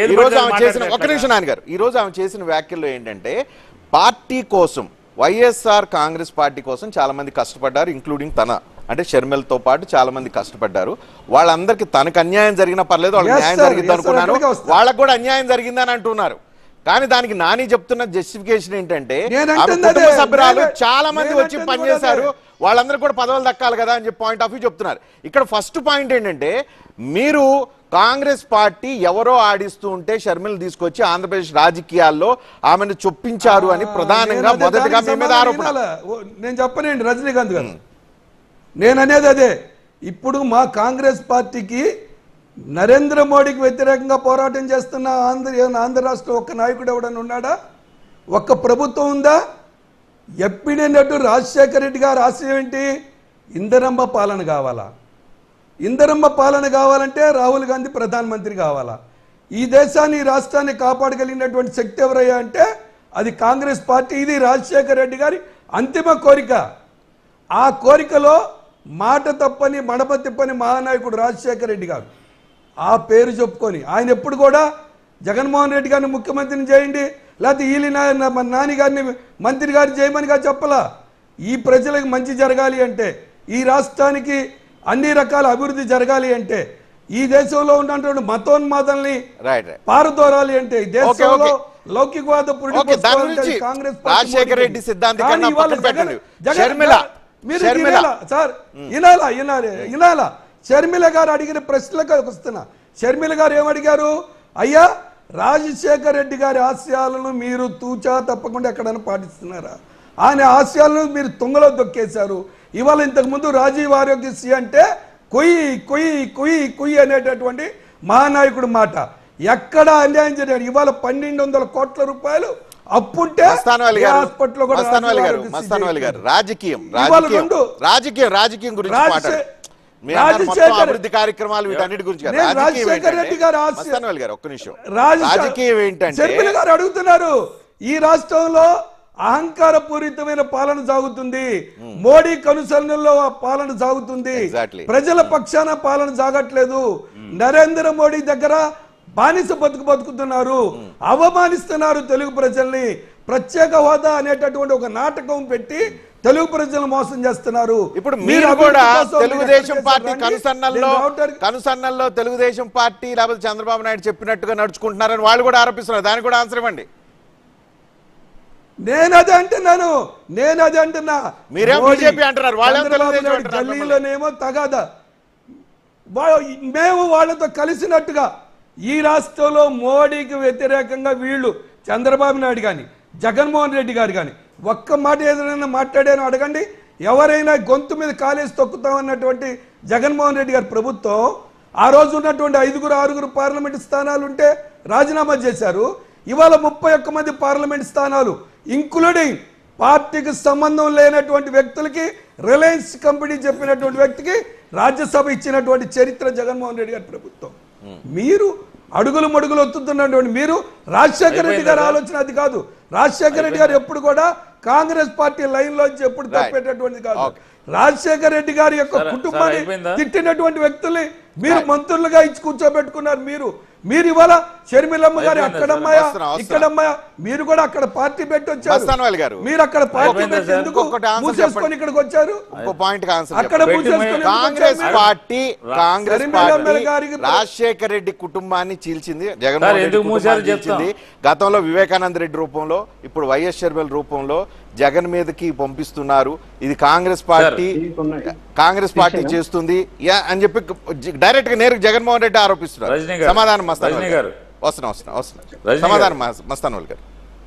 ఆమె చేసిన వ్యాఖ్యల్లో ఏంటంటే, పార్టీ కోసం, వైఎస్ఆర్ కాంగ్రెస్ పార్టీ కోసం చాలా మంది కష్టపడ్డారు, ఇంక్లూడింగ్ తన అంటే షర్మిలతో పాటు చాలా మంది కష్టపడ్డారు. వాళ్ళందరికీ తనకు అన్యాయం జరిగినా పర్లేదు, వాళ్ళకి న్యాయం జరిగింది అనుకున్నాను, వాళ్ళకు కూడా అన్యాయం జరిగిందని అంటున్నారు. కానీ దానికి నాని చెప్తున్న జస్టిఫికేషన్ ఏంటంటే, కుటుంబ సభ్యురాలు చాలా మంది వచ్చి పనిచేశారు, వాళ్ళందరూ కూడా పదవులు దక్కాలి కదా అని చెప్పి పాయింట్ ఆఫ్ వ్యూ చెప్తున్నారు. ఇక్కడ ఫస్ట్ పాయింట్ ఏంటంటే, మీరు కాంగ్రెస్ పార్టీ ఎవరో ఆడిస్తూ ఉంటే షర్మిల తీసుకొచ్చి ఆంధ్రప్రదేశ్ రాజకీయాల్లో ఆమెను చొప్పించారు అని ప్రధానంగా మొదటగా మీ మీద ఆరోపణ. నేను చెప్పనండి రజనీకాంత్ గారు, నేననేది అదే. ఇప్పుడు మా కాంగ్రెస్ పార్టీకి నరేంద్ర మోడీకి వ్యతిరేకంగా పోరాటం చేస్తున్న ఆంధ్ర రాష్ట్రం ఒక్క నాయకుడు ఎవడన్నా ఉన్నాడా? ఒక్క ప్రభుత్వం ఉందా? ఎప్పుడైనట్టు రాజశేఖర రెడ్డి గారు ఆశయం ఏంటి? ఇందిరమ్మ పాలన కావాలా. ఇందిరమ్మ పాలన కావాలంటే రాహుల్ గాంధీ ప్రధానమంత్రి కావాలా. ఈ దేశాన్ని ఈ రాష్ట్రాన్ని కాపాడగలిగినటువంటి శక్తి ఎవరయ్యా అంటే అది కాంగ్రెస్ పార్టీ. ఇది రాజశేఖర రెడ్డి గారి అంతిమ కోరిక. ఆ కోరికలో మాట తప్పని మడమ తిప్పని మహానాయకుడు రాజశేఖర రెడ్డి గారు ఆ పేరు చెప్పుకొని ఆయన ఎప్పుడు కూడా జగన్మోహన్ రెడ్డి గారిని ముఖ్యమంత్రిని చేయండి, లేకపోతే మన నాని గారిని మంత్రి గారిని చేయమనిగా చెప్పలా. ఈ ప్రజలకు మంచి జరగాలి అంటే, ఈ రాష్ట్రానికి అన్ని రకాల అభివృద్ధి జరగాలి అంటే, ఈ దేశంలో ఉన్నటువంటి మతోన్మాదాల్ని పారదోరాలి అంటే, ఈ దేశంలో లౌకికవాద కాంగ్రెస్ రాజశేఖర రెడ్డి సిద్ధాంతం సార్ వినాలా షర్మిల గారు అడిగిన ప్రశ్నలకు వస్తున్నా. షర్మిల గారు ఏమడిగారు? అయ్యా రాజశేఖర రెడ్డి గారి ఆశయాలను మీరు తూచా తప్పకుండా ఎక్కడైనా పాటిస్తున్నారా? ఆయన ఆశయాలను మీరు తుంగలో దొక్కేశారు. ఇవాళ ఇంతకుముందు రాజీవ్ ఆరోగ్యశ్రీ అంటే కొయ్యి కొయ్యి కొయ్యి కొయ్యి అనేటటువంటి మహానాయకుడు మాట ఎక్కడ అన్యాయం జరిగారు. ఇవాళ 1200 కోట్ల రూపాయలు అప్పుంటే హాస్పిటల్ రాజకీయం గురించి అభివృద్ధి కార్యక్రమాలు వీటన్నిటి గురించి రాజశేఖర రెడ్డి గారు ఒక్క నిమిషం రాజకీయం ఏంటంటే షర్మిల గారు అడుగుతున్నారు. ఈ రాష్ట్రంలో అహంకార పూరితమైన పాలన సాగుతుంది, మోడీ కనుసరణలో పాలన సాగుతుంది, ప్రజల పక్షాన పాలన సాగట్లేదు. నరేంద్ర మోడీ దగ్గర బానిస బతుకుతున్నారు, అవమానిస్తున్నారు తెలుగు ప్రజల్ని. ప్రత్యేక హోదా అనేటటువంటి ఒక నాటకం పెట్టి తెలుగు ప్రజలను మోసం చేస్తున్నారు. ఇప్పుడు మీరు కూడా తెలుగుదేశం పార్టీ కనుసన్నల్లో తెలుగుదేశం పార్టీ లేకపోతే చంద్రబాబు నాయుడు చెప్పినట్టుగా నడుచుకుంటున్నారని వాళ్ళు కూడా ఆరోపిస్తున్నారు. దానికి కూడా ఆన్సర్ ఇవ్వండి. నేను అదే అంటున్నా. మీరేమో బీజేపీ అంటున్నారు, ఢిల్లీలోనేమో తగాదా. మేము వాళ్ళతో కలిసినట్టుగా ఈ రాష్ట్రంలో మోడీకి వ్యతిరేకంగా వీళ్ళు చంద్రబాబు నాయుడు కానీ జగన్మోహన్ రెడ్డి గారు కానీ ఒక్క మాట ఏదైనా మాట్లాడాను అడగండి. ఎవరైనా గొంతు మీద కాలేసి తొక్కుతామన్నటువంటి జగన్మోహన్ రెడ్డి గారి ప్రభుత్వం ఆ రోజు ఉన్నటువంటి 5-6 పార్లమెంట్ స్థానాలు ఉంటే రాజీనామా చేశారు. ఇవాళ 31 మంది పార్లమెంట్ స్థానాలు ఇంక్లూడింగ్ పార్టీకి సంబంధం లేనటువంటి వ్యక్తులకి రిలయన్స్ కంపెనీ చెప్పినటువంటి వ్యక్తికి రాజ్యసభ ఇచ్చినటువంటి చరిత్ర జగన్మోహన్ రెడ్డి గారి ప్రభుత్వం. మీరు అడుగులు మడుగులు ఒత్తుతున్నటువంటి మీరు రాజశేఖర రెడ్డి గారి ఆలోచన అది కాదు. రాజశేఖర రెడ్డి గారు ఎప్పుడు కూడా కాంగ్రెస్ పార్టీ లైన్ లోంచి ఎప్పుడు తప్పేటటువంటిది కాదు. రాజశేఖర రెడ్డి గారి యొక్క కుటుంబాన్ని తిట్టినటువంటి వ్యక్తుల్ని మీరు మంత్రులుగా ఇచ్చి కూర్చోబెట్టుకున్నారు. మీరు ఇవాళ షర్మిలమ్మ గారి అక్కడమ్మాయ ఇక్కడమ్మాయ మీరు కూడా అక్కడ పార్టీ పెట్టి వచ్చారు. మీరు అక్కడ పార్టీ పెట్టి ఎందుకు మూసేసుకొని ఇక్కడికి వచ్చారు? అక్కడ కాంగ్రెస్ పార్టీ రాజశేఖర రెడ్డి కుటుంబాన్ని చీల్చింది, జగన్మోహన్ రెడ్డి చీల్చింది. గతంలో వివేకానంద రెడ్డి రూపంలో, ఇప్పుడు వైఎస్ షర్మిల రూపంలో జగన్ మీదకి పంపిస్తున్నారు. ఇది కాంగ్రెస్ పార్టీ చేస్తుంది అని చెప్పి డైరెక్ట్ గా నేరుగా జగన్మోహన్ రెడ్డి ఆరోపిస్తున్నారు. సమాధానం సమాధానం మస్తాన్ గారు.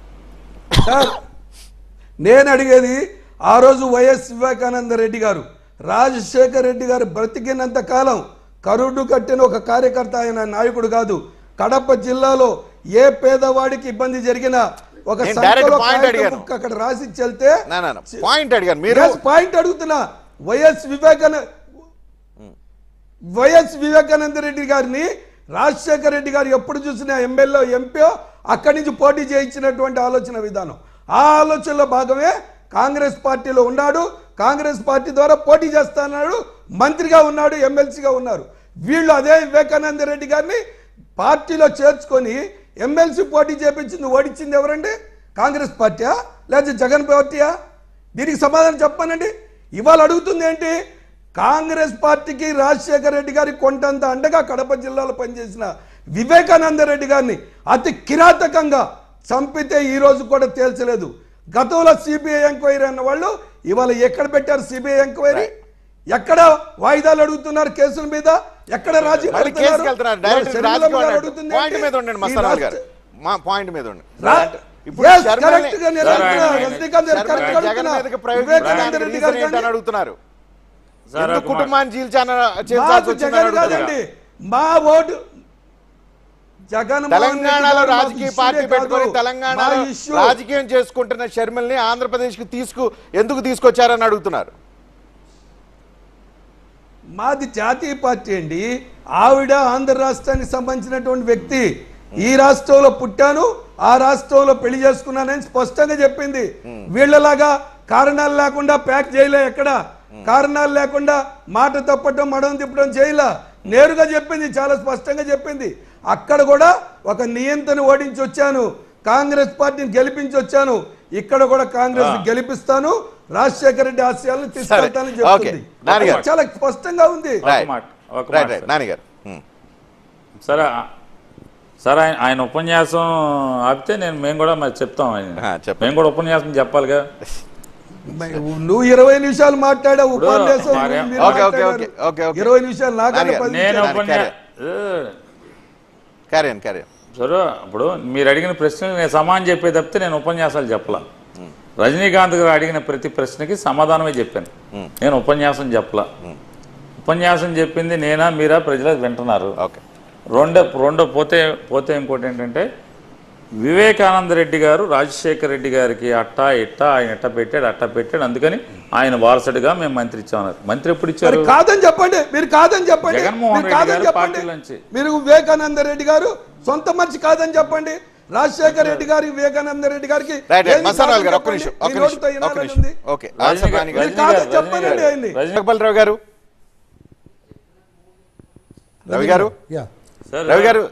నేను అడిగేది ఆ రోజు వైఎస్ వివేకానంద రెడ్డి గారు రాజశేఖర రెడ్డి గారు బ్రతికినంత కాలం కరుడు కట్టిన ఒక కార్యకర్త, ఆయన నాయకుడు కాదు. కడప జిల్లాలో ఏ పేదవాడికి ఇబ్బంది జరిగినా ఒక అక్కడ రాసి చెల్తే పాయింట్ అడుగుతున్నా. వైఎస్ వివేకానంద రెడ్డి గారిని రాజశేఖర రెడ్డి గారు ఎప్పుడు చూసినా ఎమ్మెల్యే ఎంపీ అక్కడి నుంచి పోటీ చేయించినటువంటి ఆలోచన విధానం. ఆ ఆలోచనలో భాగమే కాంగ్రెస్ పార్టీలో ఉన్నాడు, కాంగ్రెస్ పార్టీ ద్వారా పోటీ చేస్తున్నాడు, మంత్రిగా ఉన్నాడు, ఎమ్మెల్సీగా ఉన్నారు. వీళ్ళు అదే వివేకానంద రెడ్డి గారిని పార్టీలో చేర్చుకొని ఎమ్మెల్సీ పోటీ చేపించింది, ఓడించింది ఎవరండి? కాంగ్రెస్ పార్టీయా లేకపోతే జగన్ పార్టీయా? దీనికి సమాధానం చెప్పానండి. ఇవాళ అడుగుతుంది ఏంటి? కాంగ్రెస్ పార్టీకి రాజశేఖర రెడ్డి గారికి కొండంత అండగా కడప జిల్లాలో పనిచేసిన వివేకానంద రెడ్డి గారిని అతి కిరాతకంగా చంపితే ఈ రోజు కూడా తేల్చలేదు. గతంలో సిబిఐ ఎంక్వైరీ అన్న వాళ్ళు ఇవాళ ఎక్కడ పెట్టారు సిబిఐ ఎంక్వైరీ? ఎక్కడ వాయిదాలు అడుగుతున్నారు కేసుల మీద? ఎక్కడ రాజీ అడుగుతున్నారు? కుటుంబాన్ని కాదండి. మా ఓటు తెలంగాణలో రాజకీయ పార్టీ పెట్టుకొని తెలంగాణలో రాజకీయం చేసుకుంటున్న షర్మిల్ని ఆంధ్రప్రదేశ్ కి ఎందుకు తీసుకొచ్చారని అడుగుతున్నారు. మాది జాతీయ పార్టీ అండి. ఆవిడ ఆంధ్ర రాష్ట్రానికి సంబంధించినటువంటి వ్యక్తి. ఈ రాష్ట్రంలో పుట్టాను, ఆ రాష్ట్రంలో పెళ్లి చేసుకున్నానని స్పష్టంగా చెప్పింది. వీళ్ళలాగా కారణాలు లేకుండా ప్యాక్ చేయలే, ఎక్కడ కారణాలు లేకుండా మాట తప్పటం మడం తిప్పడం చేయలే, నేరుగా చెప్పింది, చాలా స్పష్టంగా చెప్పింది. అక్కడ కూడా ఒక నియంత్రణ ఓడించి వచ్చాను, కాంగ్రెస్ పార్టీని గెలిపించి వచ్చాను, ఇక్కడ కూడా కాంగ్రెస్ గెలిపిస్తాను, రాజశేఖర రెడ్డి ఆశయాలను తీసుకెళ్తానని చెప్తుంది. చాలా స్పష్టంగా ఉంది. సరే సరే, ఆయన ఉపన్యాసం ఆపితే మేము కూడా మరి చెప్తాం. మేము కూడా ఉపన్యాసం చెప్పాలిగా. నువ్వు 20 నిమిషాలు మాట్లాడావు ఉపన్యాసం, 20 నిమిషాలు నాకన్నా 10 సరే, ఇప్పుడు మీరు అడిగిన ప్రశ్నలు నేను సమాధానం చెప్పే తప్పితే నేను ఉపన్యాసాలు చెప్పలా. రజనీకాంత్ గారు అడిగిన ప్రతి ప్రశ్నకి సమాధానమే చెప్పాను, నేను ఉపన్యాసం చెప్పలా. ఉపన్యాసం చెప్పింది నేనా మీరా ప్రజలకు వింటున్నారు. రెండో పోతే ఇంకోటి ఏంటంటే, వివేకానంద రెడ్డి గారు రాజశేఖర రెడ్డి గారికి అట్టా ఇట్టా ఆయన ఎట్ట పెట్టాడు, అందుకని ఆయన వారసుడిగా మేము మంత్రి ఇచ్చామన్నారు. మంత్రి ఎప్పుడు ఇచ్చారు? కాదని చెప్పండి, మీరు కాదని చెప్పండి. జగన్మోహన్ రెడ్డి గారు పార్టీలోంచి. మీరు వివేకానంద రెడ్డి గారు సొంత మనిషి కాదని చెప్పండి. రాజశేఖర రెడ్డి గారి వివేకానంద రెడ్డి గారికి చెప్పండి రవి గారు. రవి గారు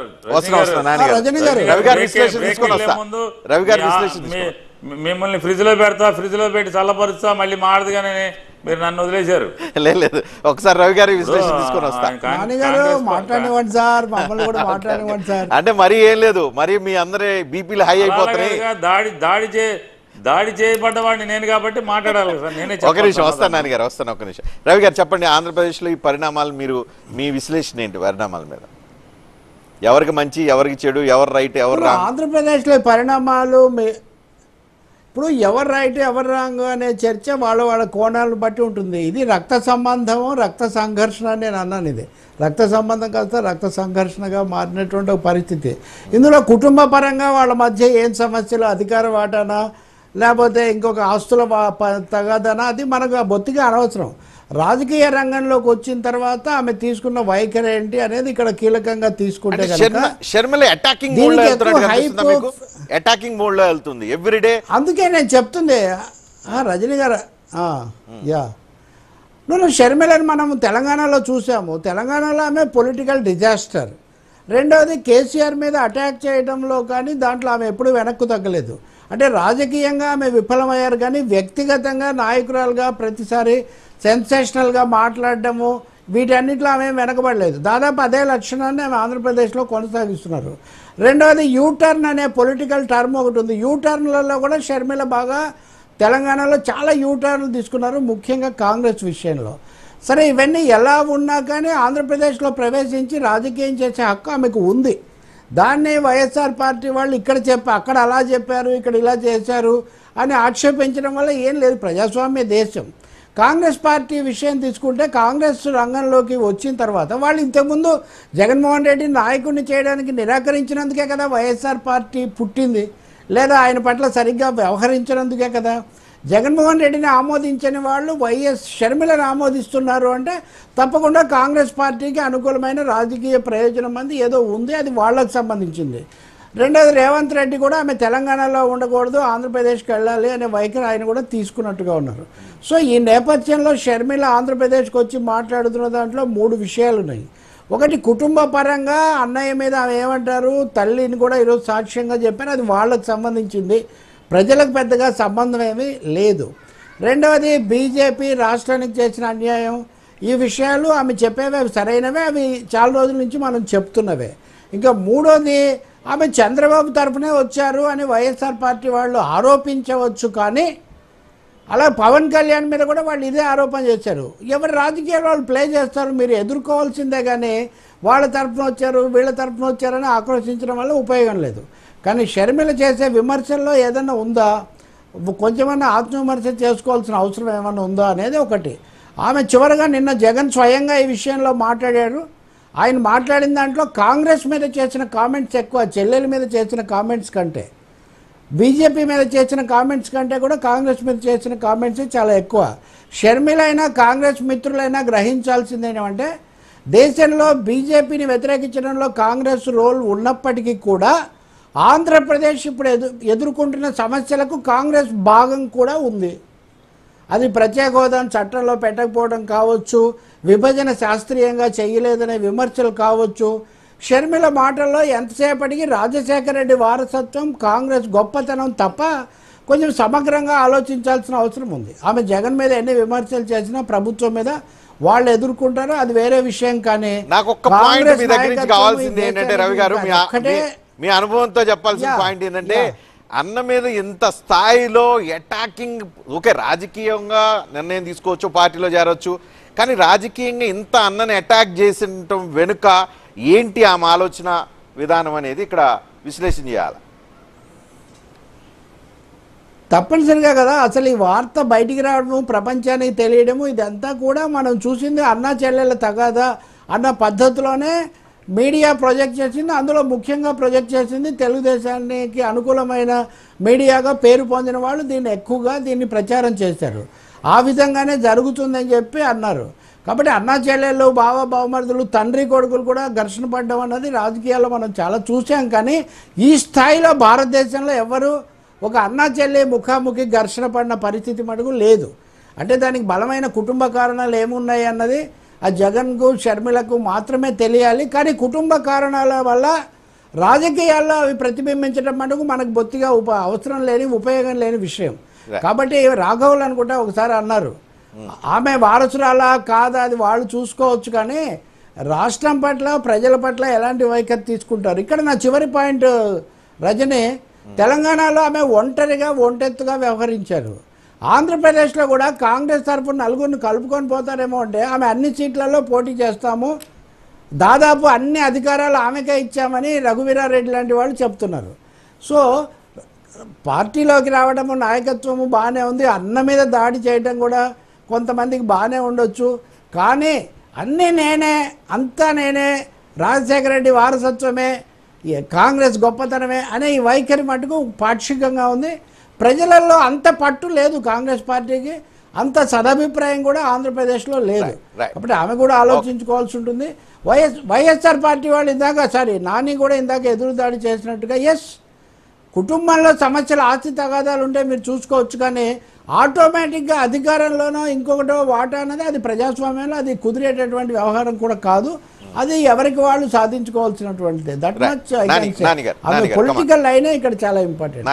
మిమ్మల్ని ఫ్రిడ్జ్ లో పెట్టి చల్లపరుస్తా, మళ్ళీ మాడదుగానే మీరు నన్ను వదిలేశారు. లేదు, ఒకసారి రవి గారి విశ్లేషణ తీసుకొని వస్తా. అంటే మరీ ఏం లేదు, మరి మీ అందరి బీపీలు హై అయిపోతున్నాయి. దాడి చేయబడ్డవాడిని నేను కాబట్టి మాట్లాడాలి సార్. నేనే ఒక నిమిషం వస్తాను నాన్నగారు, వస్తాను ఒక నిమిషం. రవి గారు చెప్పండి, ఆంధ్రప్రదేశ్లో ఈ పరిణామాలు మీ విశ్లేషణ ఏంటి? పరిణామాల మీద ఎవరికి మంచి, ఎవరికి చెడు, ఎవరు రైట్, ఎవరు రాంగ్? ఆంధ్రప్రదేశ్లో పరిణామాలు ఇప్పుడు ఎవరు రైట్ ఎవరు రాంగ్ అనే చర్చ వాళ్ళ కోణాలను బట్టి ఉంటుంది. ఇది రక్త సంబంధము, రక్త సంఘర్షణ అని నేను అన్నాను. ఇది రక్త సంబంధం కాస్త రక్త సంఘర్షణగా మారినటువంటి ఒక పరిస్థితి. ఇందులో కుటుంబ పరంగా వాళ్ళ మధ్య ఏం సమస్యలు, అధికార వాటానా లేకపోతే ఇంకొక ఆస్తుల తగాదనా, అది మనకు బొత్తిగా అనవసరం. రాజకీయ రంగంలోకి వచ్చిన తర్వాత ఆమె తీసుకున్న వైఖరి ఏంటి అనేది ఇక్కడ కీలకంగా తీసుకుంటే అందుకే నేను చెప్తుంది రజనీ గారు. నువ్వు షర్మిలని మనం తెలంగాణలో చూసాము. తెలంగాణలో ఆమె పొలిటికల్ డిజాస్టర్. రెండవది కేసీఆర్ మీద అటాక్ చేయడంలో కానీ దాంట్లో ఆమె ఎప్పుడు వెనక్కు తగ్గలేదు. అంటే రాజకీయంగా ఆమె విఫలమయ్యారు, కానీ వ్యక్తిగతంగా నాయకురాలుగా ప్రతిసారి సెన్సేషనల్గా మాట్లాడడము వీటన్నిటిలో ఆమె వెనకబడలేదు. దాదాపు అదే లక్షణాన్ని ఆమె ఆంధ్రప్రదేశ్లో కొనసాగిస్తున్నారు. రెండవది యూటర్న్ అనే పొలిటికల్ టర్మ్ ఒకటి ఉంది. యూటర్న్లలో కూడా షర్మిల బాగా తెలంగాణలో చాలా యూటర్న్లు తీసుకున్నారు, ముఖ్యంగా కాంగ్రెస్ విషయంలో. సరే, ఇవన్నీ ఎలా ఉన్నా కానీ ఆంధ్రప్రదేశ్లో ప్రవేశించి రాజకీయం చేసే హక్కు ఆమెకు ఉంది. దాన్ని వైఎస్ఆర్ పార్టీ వాళ్ళు ఇక్కడ అక్కడ అలా చెప్పారు, ఇక్కడ ఇలా చేశారు అని ఆక్షేపించడం వల్ల ఏం లేదు. ప్రజాస్వామ్య దేశం. కాంగ్రెస్ పార్టీ విషయం తీసుకుంటే కాంగ్రెస్ రంగంలోకి వచ్చిన తర్వాత వాళ్ళు ఇంతకుముందు జగన్మోహన్ రెడ్డి నాయకుడిని చేయడానికి నిరాకరించినందుకే కదా వైఎస్ఆర్ పార్టీ పుట్టింది, లేదా ఆయన పట్ల సరిగ్గా వ్యవహరించినందుకే కదా. జగన్మోహన్ రెడ్డిని ఆమోదించని వాళ్ళు షర్మిలను ఆమోదిస్తున్నారు అంటే తప్పకుండా కాంగ్రెస్ పార్టీకి అనుకూలమైన రాజకీయ ప్రయోజనం అంది ఏదో ఉంది, అది వాళ్ళకు సంబంధించింది. రెండోది, రేవంత్ రెడ్డి కూడా ఆమె తెలంగాణలో ఉండకూడదు, ఆంధ్రప్రదేశ్కి వెళ్ళాలి అనే వైఖరి ఆయన కూడా తీసుకున్నట్టుగా ఉన్నారు. సో ఈ నేపథ్యంలో షర్మిల ఆంధ్రప్రదేశ్కి వచ్చి మాట్లాడుతున్న దాంట్లో 3 విషయాలు ఉన్నాయి. ఒకటి, కుటుంబ పరంగా అన్నయ్య మీద ఆమె ఏమంటారు, తల్లిని కూడా ఈరోజు సాక్ష్యంగా చెప్పారు, అది వాళ్ళకు సంబంధించింది, ప్రజలకు పెద్దగా సంబంధం ఏమీ లేదు. రెండవది, బీజేపీ రాష్ట్రానికి చేసిన అన్యాయం, ఈ విషయాలు ఆమె చెప్పేవి అవి సరైనవే, అవి చాలా రోజుల నుంచి మనం చెప్తున్నవే. ఇంకా మూడోది, ఆమె చంద్రబాబు తరఫునే వచ్చారు అని వైఎస్ఆర్ పార్టీ వాళ్ళు ఆరోపించవచ్చు, కానీ అలా పవన్ కళ్యాణ్ మీద కూడా వాళ్ళు ఇదే ఆరోపణ చేశారు. ఎవరి రాజకీయాలు వాళ్ళు ప్లే చేస్తారు, మీరు ఎదుర్కోవాల్సిందే, కానీ వాళ్ళ తరఫున వచ్చారు వీళ్ళ తరఫున వచ్చారని ఆక్రోశించడం వల్ల ఉపయోగం లేదు. కానీ షర్మిల చేసే విమర్శల్లో ఏదన్నా ఉందా, కొంచెమన్నా ఆత్మవిమర్శ చేసుకోవాల్సిన అవసరం ఏమన్నా ఉందా అనేది ఒకటి. ఆమె చివరిగా నిన్న జగన్ స్వయంగా ఈ విషయంలో మాట్లాడారు. ఆయన మాట్లాడిన దాంట్లో కాంగ్రెస్ మీద చేసిన కామెంట్స్ ఎక్కువ, చెల్లెల మీద చేసిన కామెంట్స్ కంటే, బీజేపీ మీద చేసిన కామెంట్స్ కంటే కూడా కాంగ్రెస్ మీద చేసిన కామెంట్స్ చాలా ఎక్కువ. షర్మిల అయినా కాంగ్రెస్ మిత్రులైనా గ్రహించాల్సింది ఏమంటే, దేశంలో బీజేపీని వ్యతిరేకించడంలో కాంగ్రెస్ రోల్ ఉన్నప్పటికీ కూడా ఆంధ్రప్రదేశ్ ఇప్పుడు ఎదుర్కొంటున్న సమస్యలకు కాంగ్రెస్ భాగం కూడా ఉంది. అది ప్రత్యేక హోదాను చట్టంలో పెట్టకపోవడం కావచ్చు, విభజన శాస్త్రీయంగా చేయలేదనే విమర్శలు కావచ్చు. షర్మిల మాటల్లో ఎంతసేపటికి రాజశేఖర రెడ్డి వారసత్వం, కాంగ్రెస్ గొప్పతనం తప్ప కొంచెం సమగ్రంగా ఆలోచించాల్సిన అవసరం ఉంది. ఆమె జగన్ మీద ఎన్ని విమర్శలు చేసినా ప్రభుత్వం మీద వాళ్ళు ఎదుర్కొంటారో అది వేరే విషయం. కానీ నాకు ఒక్క పాయింట్ మీ దగ్గర నుంచి కావాల్సింది ఏంటంటే రవి గారు, మీ అనుభవంతో చెప్పాల్సిన పాయింట్ ఏంటంటే అన్న మీద ఇంత స్థాయిలో అటాకింగ్, ఓకే రాజకీయంగా నిర్ణయం తీసుకోవచ్చు, పార్టీలో చేరవచ్చు, కానీ రాజకీయంగా ఇంత అన్నని అటాక్ చేసిన వెనుక ఏంటి ఆమె ఆలోచన విధానం అనేది ఇక్కడ విశ్లేషణ చేయాలి. తప్పనిసరిగా కదా అసలు ఈ వార్త బయటికి రావడము, ప్రపంచానికి తెలియడము, ఇదంతా కూడా మనం చూసింది అన్నా చెల్లెల తగాదా అన్న పద్ధతిలోనే మీడియా ప్రొజెక్ట్ చేసింది. అందులో ముఖ్యంగా ప్రొజెక్ట్ చేసింది తెలుగుదేశానికి అనుకూలమైన మీడియాగా పేరు పొందిన వాళ్ళు దీన్ని ప్రచారం చేశారు. ఆ విధంగానే జరుగుతుందని చెప్పి అన్నారు. కాబట్టి అన్నా చెల్లెళ్ళు, బావ బావమరుదులు, తండ్రి కొడుకులు కూడా ఘర్షణ పడ్డం అన్నది రాజకీయాల్లో మనం చాలా చూసాం. కానీ ఈ స్థాయిలో భారతదేశంలో ఎవరు ఒక అన్నా చెల్లె ముఖాముఖి ఘర్షణ పడిన పరిస్థితి మటుకు లేదు. అంటే దానికి బలమైన కుటుంబ కారణాలు ఏమున్నాయి అన్నది ఆ జగన్కు షర్మిలకు మాత్రమే తెలియాలి. కానీ కుటుంబ కారణాల వల్ల రాజకీయాల్లో అవి ప్రతిబింబించడం మటుకు మనకు బొత్తిగా అవసరం లేని, ఉపయోగం లేని విషయం. కాబట్టి రాఘవులు అనుకుంటా ఒకసారి అన్నారు, ఆమె వారసురాలా కాదా అది వాళ్ళు చూసుకోవచ్చు, కానీ రాష్ట్రం పట్ల ప్రజల పట్ల ఎలాంటి వైఖరి తీసుకుంటారు. ఇక్కడ నా చివరి పాయింట్ రజని, తెలంగాణలో ఆమె ఒంటెత్తుగా వ్యవహరించారు. ఆంధ్రప్రదేశ్లో కూడా కాంగ్రెస్ తరఫున నలుగురిని కలుపుకొని పోతారేమో అంటే ఆమె అన్ని సీట్లలో పోటీ చేస్తాము, దాదాపు అన్ని అధికారాలు ఆమెకే ఇచ్చామని రఘువీరారెడ్డి లాంటి వాళ్ళు చెప్తున్నారు. సో పార్టీలోకి రావడము, నాయకత్వము బాగానే ఉంది, అన్న మీద దాడి చేయడం కూడా కొంతమందికి బాగానే ఉండొచ్చు. కానీ అన్నీ నేనే, అంతా నేనే, రాజశేఖర రెడ్డి వారసత్వమే, కాంగ్రెస్ గొప్పతనమే అనే ఈ వైఖరి మటుకు పాక్షికంగా ఉంది. ప్రజలలో అంత పట్టు లేదు కాంగ్రెస్ పార్టీకి, అంత సదభిప్రాయం కూడా ఆంధ్రప్రదేశ్లో లేదు. కాబట్టి ఆమె కూడా ఆలోచించుకోవాల్సి ఉంటుంది. వైఎస్ఆర్ పార్టీ వాళ్ళు నాని కూడా ఇందాక ఎదురుదాడి చేసినట్టుగా ఎస్, కుటుంబంలో సమస్యలు, ఆస్తి తగాదాలు ఉంటే మీరు చూసుకోవచ్చు, కానీ ఆటోమేటిక్గా అధికారంలోనో ఇంకొకటో వాటా అనేది అది ప్రజాస్వామ్యంలో అది కుదిరేటటువంటి వ్యవహారం కూడా కాదు. అది ఎవరికి వాళ్ళు సాధించుకోవాల్సినటువంటిది. దట్ మచ్ పొలిటికల్ లైనే ఇక్కడ చాలా ఇంపార్టెంట్.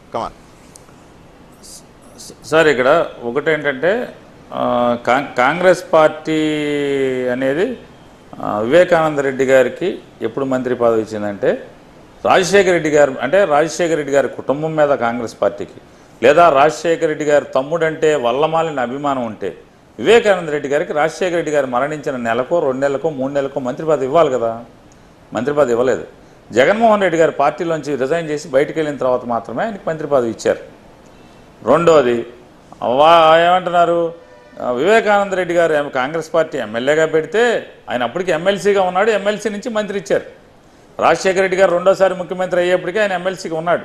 సార్ ఇక్కడ ఒకటేంటంటే కాంగ్రెస్ పార్టీ అనేది వివేకానంద రెడ్డి గారికి ఎప్పుడు మంత్రి పదవి ఇచ్చిందంటే రాజశేఖర రెడ్డి గారి కుటుంబం మీద కాంగ్రెస్ పార్టీకి, లేదా రాజశేఖర రెడ్డి గారి తమ్ముడంటే వల్లమాలిన అభిమానం ఉంటే వివేకానంద రెడ్డి గారికి రాజశేఖర రెడ్డి గారు మరణించిన నెలకో 2 నెలలకో 3 నెలలకో మంత్రి పదవి ఇవ్వాలి కదా. మంత్రి పదవి ఇవ్వలేదు. జగన్మోహన్ రెడ్డి గారు పార్టీలోంచి రిజైన్ చేసి బయటకు వెళ్ళిన తర్వాత మాత్రమే ఆయనకి మంత్రి పదవి ఇచ్చారు. రెండోది ఏమంటున్నారు, వివేకానంద రెడ్డి గారు కాంగ్రెస్ పార్టీ ఎమ్మెల్యేగా పెడితే ఆయన అప్పటికి ఎమ్మెల్సీగా ఉన్నాడు, ఎమ్మెల్సీ నుంచి మంత్రి ఇచ్చారు. రాజశేఖర రెడ్డి గారు రెండోసారి ముఖ్యమంత్రి అయ్యేప్పటికీ ఆయన ఎమ్మెల్సీగా ఉన్నాడు.